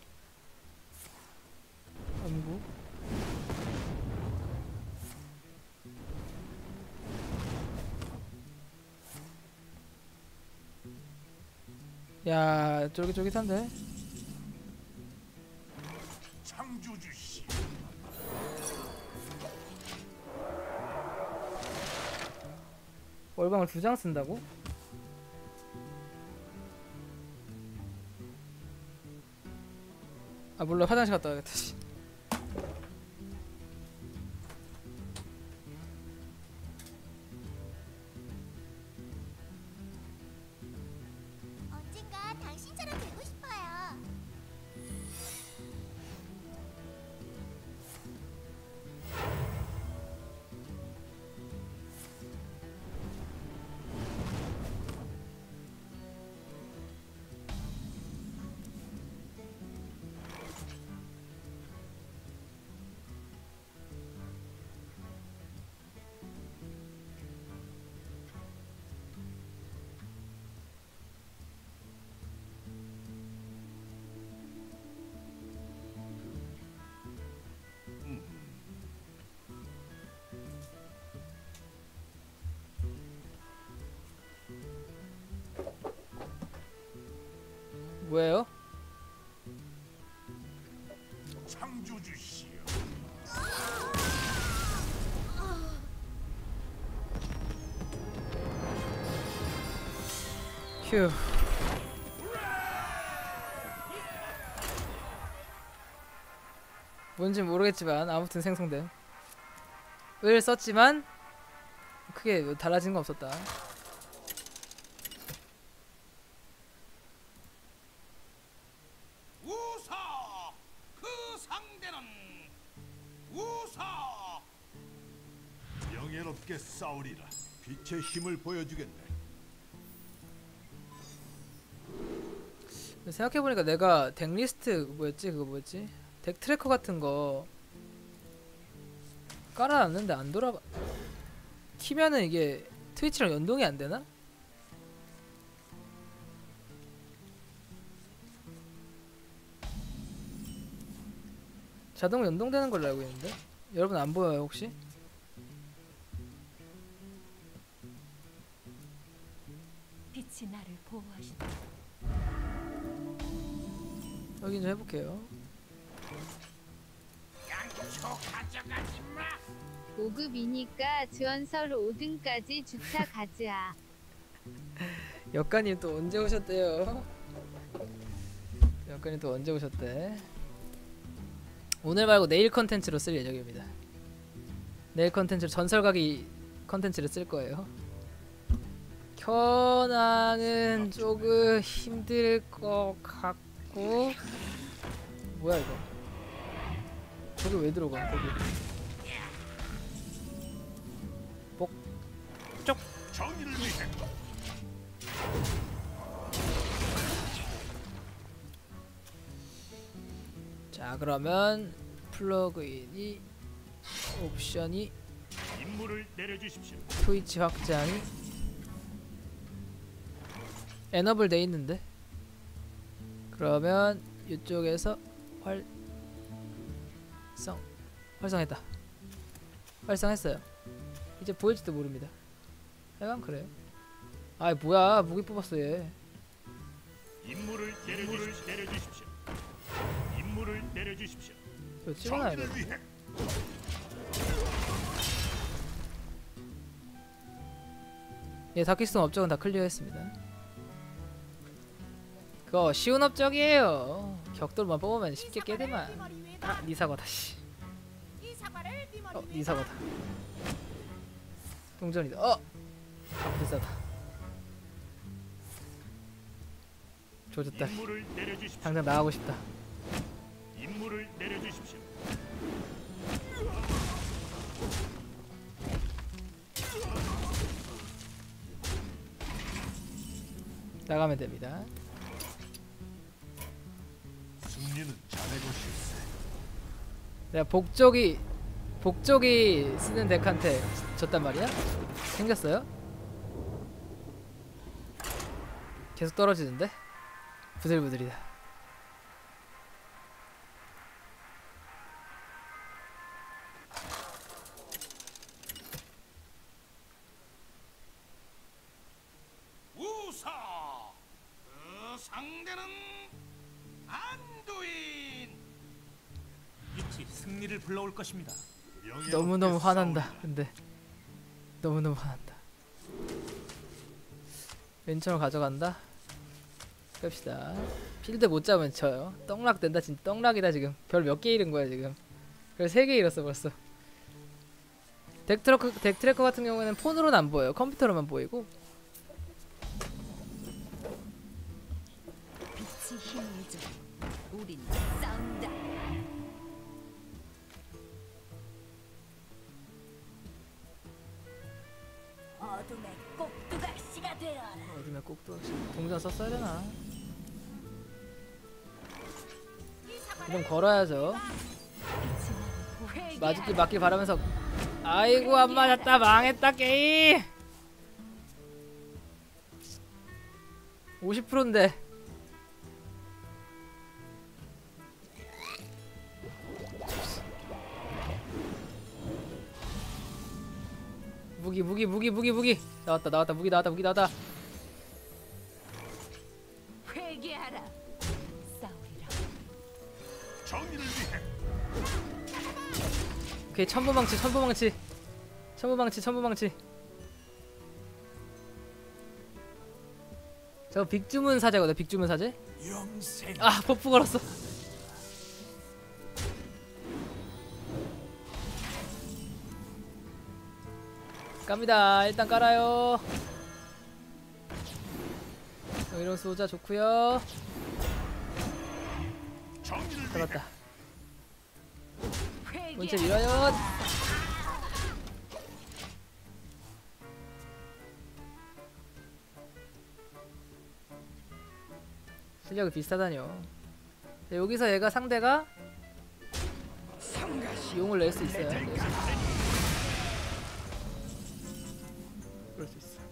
아니고. 야, 쫄깃쫄깃한데? 창조주시여 월방을 두 장 쓴다고? 아 몰라, 화장실 갔다 와야겠다. 씨. 언젠가 당신처럼 되고 싶어요. 뭐예요? 창조주시여 휴. 뭔지 모르겠지만 아무튼 생성됨. 을 썼지만 크게 뭐 달라진 건 없었다. 우사 그 상대는 우사 명예롭게 싸우리라. 빛의 힘을 보여주겠네. 생각해보니까 내가 덱 리스트 뭐였지? 그거 뭐였지? 덱 트래커 같은 거 깔아놨는데 안 돌아가. 키면은 이게 트위치랑 연동이 안 되나? 자동 연동되는 걸로 알고 있는데 여러분 안 보여요 혹시? 빛이 나를 보호하신다. 확인 좀 해볼게요. 양초 가져가지 마. 오 급이니까 지원설 오 등까지 주차 가즈아. 역가님 또 언제 오셨대요? 역가님 또 언제 오셨대? 오늘 말고 내일 컨텐츠로 쓸 예정입니다. 내일 컨텐츠로 전설가기 컨텐츠를 쓸 거예요. 현황은 조금 힘들 것 같고. 뭐야 이거? 저기 왜 들어가? 거기. 복. 쪽. 정의를 위해 자 그러면 플러그인이 옵션이 임무를 내려주십시오 트위치 확장이 에너블 돼 있는데 그러면 이쪽에서 활성 활성했다. 활성했어요. 이제 보일지도 모릅니다. 약간 그래요. 아이 뭐야 무기 뽑았어 얘. 임무를 내려주십시오. 내려주십시오. 임무를 내려주십시오. 이거 찍어놔야 돼. 정의를 위해 예, 다키스톤 업적은 다 클리어했습니다. 그거 쉬운 업적이에요. 격돌만 뽑으면 쉽게 깨대만. 아, 니 사과다 씨. 이 사과를 네 머리 어, 위에다. 니 사과다. 동전이다. 어, 아, 비싸다. 조졌다. 임무를 내려주십시오. 당장 나가고 싶다. 임무를 내려주십시오. 나가면 됩니다. 승리는 자네 것일세. 내가 복족이 복족이 쓰는 덱한테 졌단 말이야? 생겼어요? 계속 떨어지는데? 부들부들이다. 우사. 그 상대는 안두인. 빛이 승리를 불러올 것입니다. 너무너무 화난다. 근데 너무너무 화난다. 왼쪽으로 가져간다. 뺍시다. 필드 못 잡으면 져요. 떡락 된다. 진짜 떡락이다 지금. 별 몇 개 잃은 거야 지금. 별 세 개 잃었어 벌써. 덱트래커, 덱트래커 같은 경우에는 폰으로는 안 보여요. 컴퓨터로만 보이고. 빛이 힘을 줘. 우린 싸운다. 어둠의 꼭두각시가 되어라. 어둠에 꼭또 동전 썼어야 되나? 좀 걸어야죠. 맞을길 맞길 바라면서. 아이고 안 맞았다. 망했다 게임. 오십 퍼센트인데 무기 무기 무기 무기 무기 나왔다 나왔다 무기 나왔다 무기 나왔다. 회개하라. 싸우리라. 정의를 위해 오케이 천부망치 천부망치 천부망치 천부망치. 저 빅주문 사제거든. 빅주문 사제. 영생. 아 버프 걸었어. 갑니다. 일단 깔아요. 어, 이런 소자 좋고요. 정의를 위해 잡았다. 회개. 문체 밀어요. 실력이 비슷하다뇨. 자, 여기서 얘가 상대가 용을 낼 수 있어요. 낼 수 있어. 그럴 수 있어.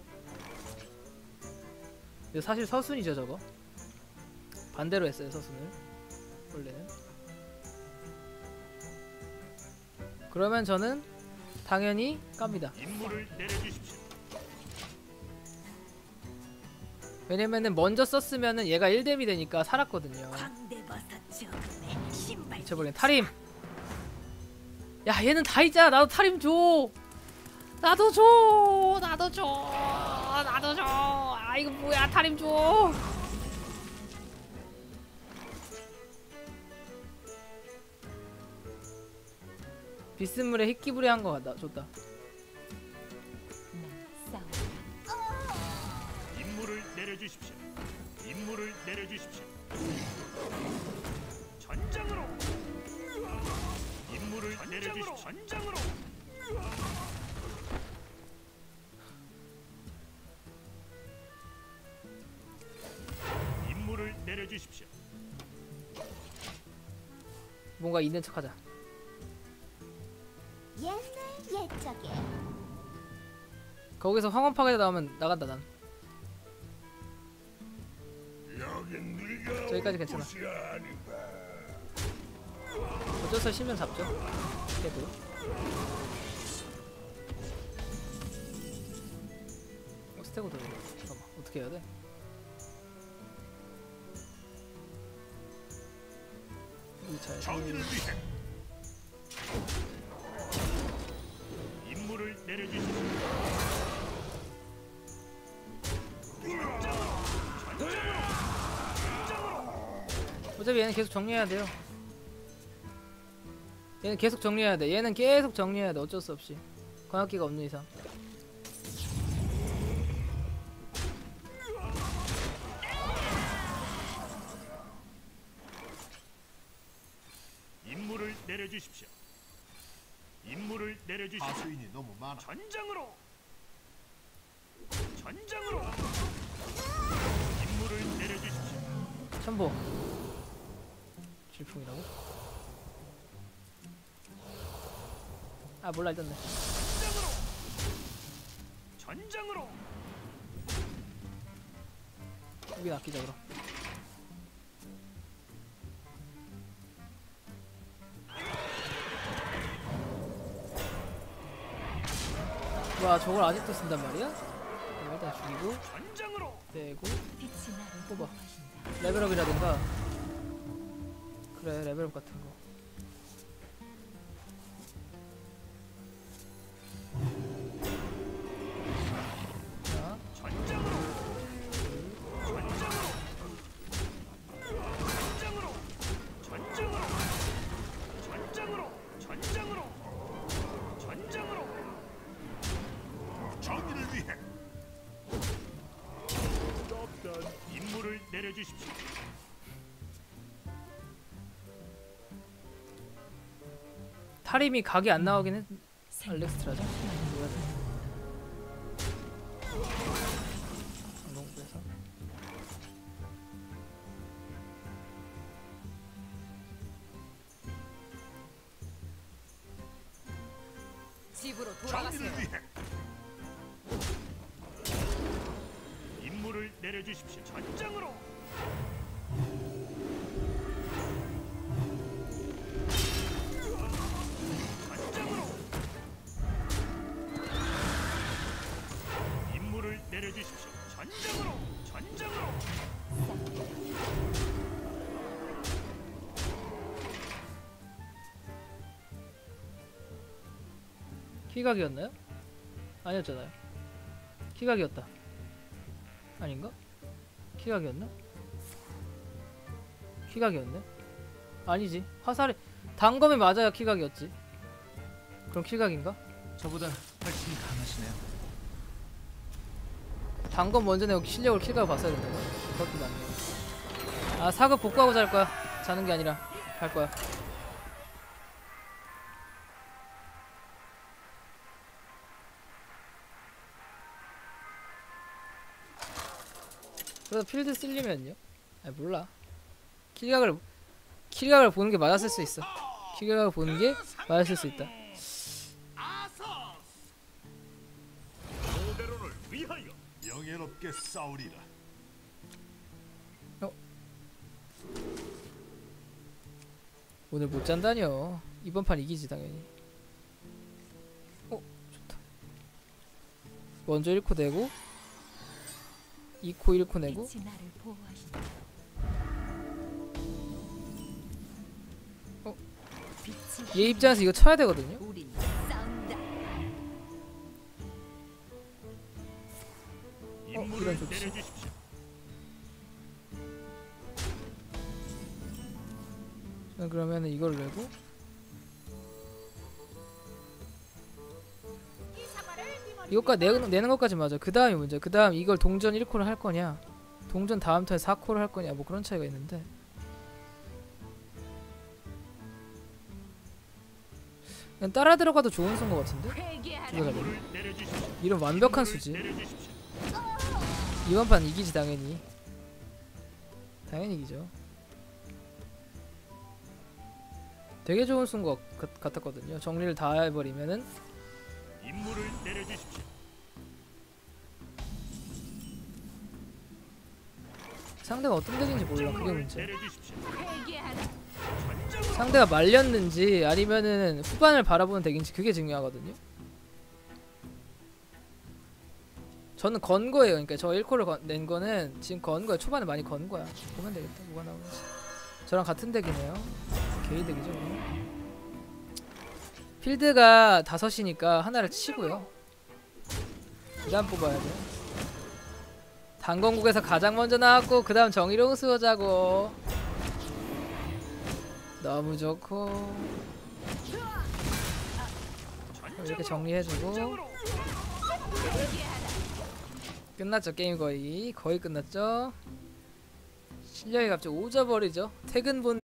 근데 사실 서순이죠 저거. 반대로 했어요 서순을 원래는. 그러면 저는 당연히 깝니다. 임무를 내려주십시오. 왜냐면은 먼저 썼으면은 얘가 일 뎀이 되니까 살았거든요. 광대버섯 저금에 신발. 미쳐버린 탈임. 야 얘는 다 있잖아. 나도 탈임 줘. 나도 줘. 나도 줘. 나도 줘. 아 이거 뭐야 탈임 줘. 비스물에 희끼부리한 거 같다. 좋다. 싸우리라. 임무를 내려주십시오. 임무를 내려주십시오. 전장으로. 임무를 내려주십시오. 전장으로. 임무를 내려주십시오. 뭔가 있는 척하자. 옛날 옛적에 거기서 황혼 파괴 나오면 나간다 난. 여긴 네가 저기까지 괜찮아. 곳이 아니다. 저쪽 어쩔 수 없이 심장 잡죠. 그래도 어, 스테고 들어. 잠깐만 어떻게 해야 돼? 이 잘. 정의를 위해 임무를 내려주십시오. 어차피 얘는 계속 정리해야 돼요. 얘는 계속 정리해야 돼. 얘는 계속 정리해야 돼. 어쩔 수 없이. 광역기가 없는 이상. 임무를 내려주십시오. 임무를 내려주십시오. 하수인이 너무 많아. 전장으로. 전장으로. 임무를 내려주십시오. 천보. 질풍이라고? 아 몰라 일단 내. 전장으로. 전장으로. 여기 아끼자 그럼. 와 저걸 아직도 쓴단 말이야? 그럼 일단 죽이고 전장으로. 빼고 빛이 나를 뽑아. 보호하신다. 레벨업이라든가 그래 레벨업 같은 거. 자 전장으로. 전장으로. 전장으로. 전장으로. 전장으로. 전장으로. 전장으로. 정의를 위해 임무를 내려주십시오. 타림이 각이 안 나오긴 했. 알렉스트라죠? 뭐야 돼? 방송국에서 집으로 정의를 돌아가세요. 위해 임무를 내려주십시오. 전장으로. 전장으로. 임무를 내려주십시오. 전장으로. 전장으로. 키각이었나요? 아니었잖아요. 키각이었다. 아닌가? 키각이었나? 키각이었네? 아니지. 화살이 단검이 맞아야 키각이었지. 그럼 키각인가? 저보다 훨씬 강하시네요. 단검 먼저 내고 실력을 키각을 봤어야 된다고? 그것도 맞네. 아 사급 복구하고 잘 거야. 자는 게 아니라 갈 거야. 그래서 필드 쓸리면요? 아니 몰라. 킬각을 킬각을 보는 게 맞았을 수 있어. 킬각을 보는 게 맞았을 수 있다. 오베론을 위하여. 영예롭게 싸우리라. 오늘 못 잔다뇨. 이번 판 이기지 당연히. 어 좋다. 먼저 일 코 내고 이 코 일 코 내고 빛이 나를 보호하신다. 어? 빛이 얘 입장에서 이거 쳐야 되거든요. 우린 싸운다. 임무를 이런 좋지. 내려주십시오. 자, 그러면은 이걸 내고 이 사과를 네 머리 이것까지 내, 내는 것까지 맞아. 그 다음이 문제. 그 다음 이걸 동전 일 코를 할 거냐 동전 다음 턴에 사 코를 할 거냐 뭐 그런 차이가 있는데 그냥 따라 들어가도 좋은 수인 것 같은데? 회개하라. 이거 잡으면 임무를 내려주십시오. 이런 완벽한 임무를 수지. 내려주십시오. 이번 판 이기지 당연히. 당연히 이기죠. 되게 좋은 수인 것 같- 같았거든요. 정리를 다 해버리면은 임무를 내려주십시오. 상대가 어떤 덱인지 몰라. 그게 전장으로 문제. 내려주십시오. 회개하라. 전장으로. 상대가 말렸는지 아니면은 후반을 바라보는 덱인지 그게 중요하거든요. 저는 건 거예요. 그러니까 저 일 콜을 건, 낸 거는 지금 건 거야. 초반에 많이 건 거야. 보면 되겠다. 뭐가 나오는지. 저랑 같은 덱이네요. 개인 덱이죠. 그럼. 필드가 다섯이니까 하나를 치고요. 그 다음 뽑아야 돼. 단건국에서 가장 먼저 나왔고 그 다음 정의로운 수호자고. 너무 좋고. 이렇게 정리해주고. 끝났죠. 게임 거의 거의 끝났죠. 실력이 갑자기 오져버리죠. 퇴근 본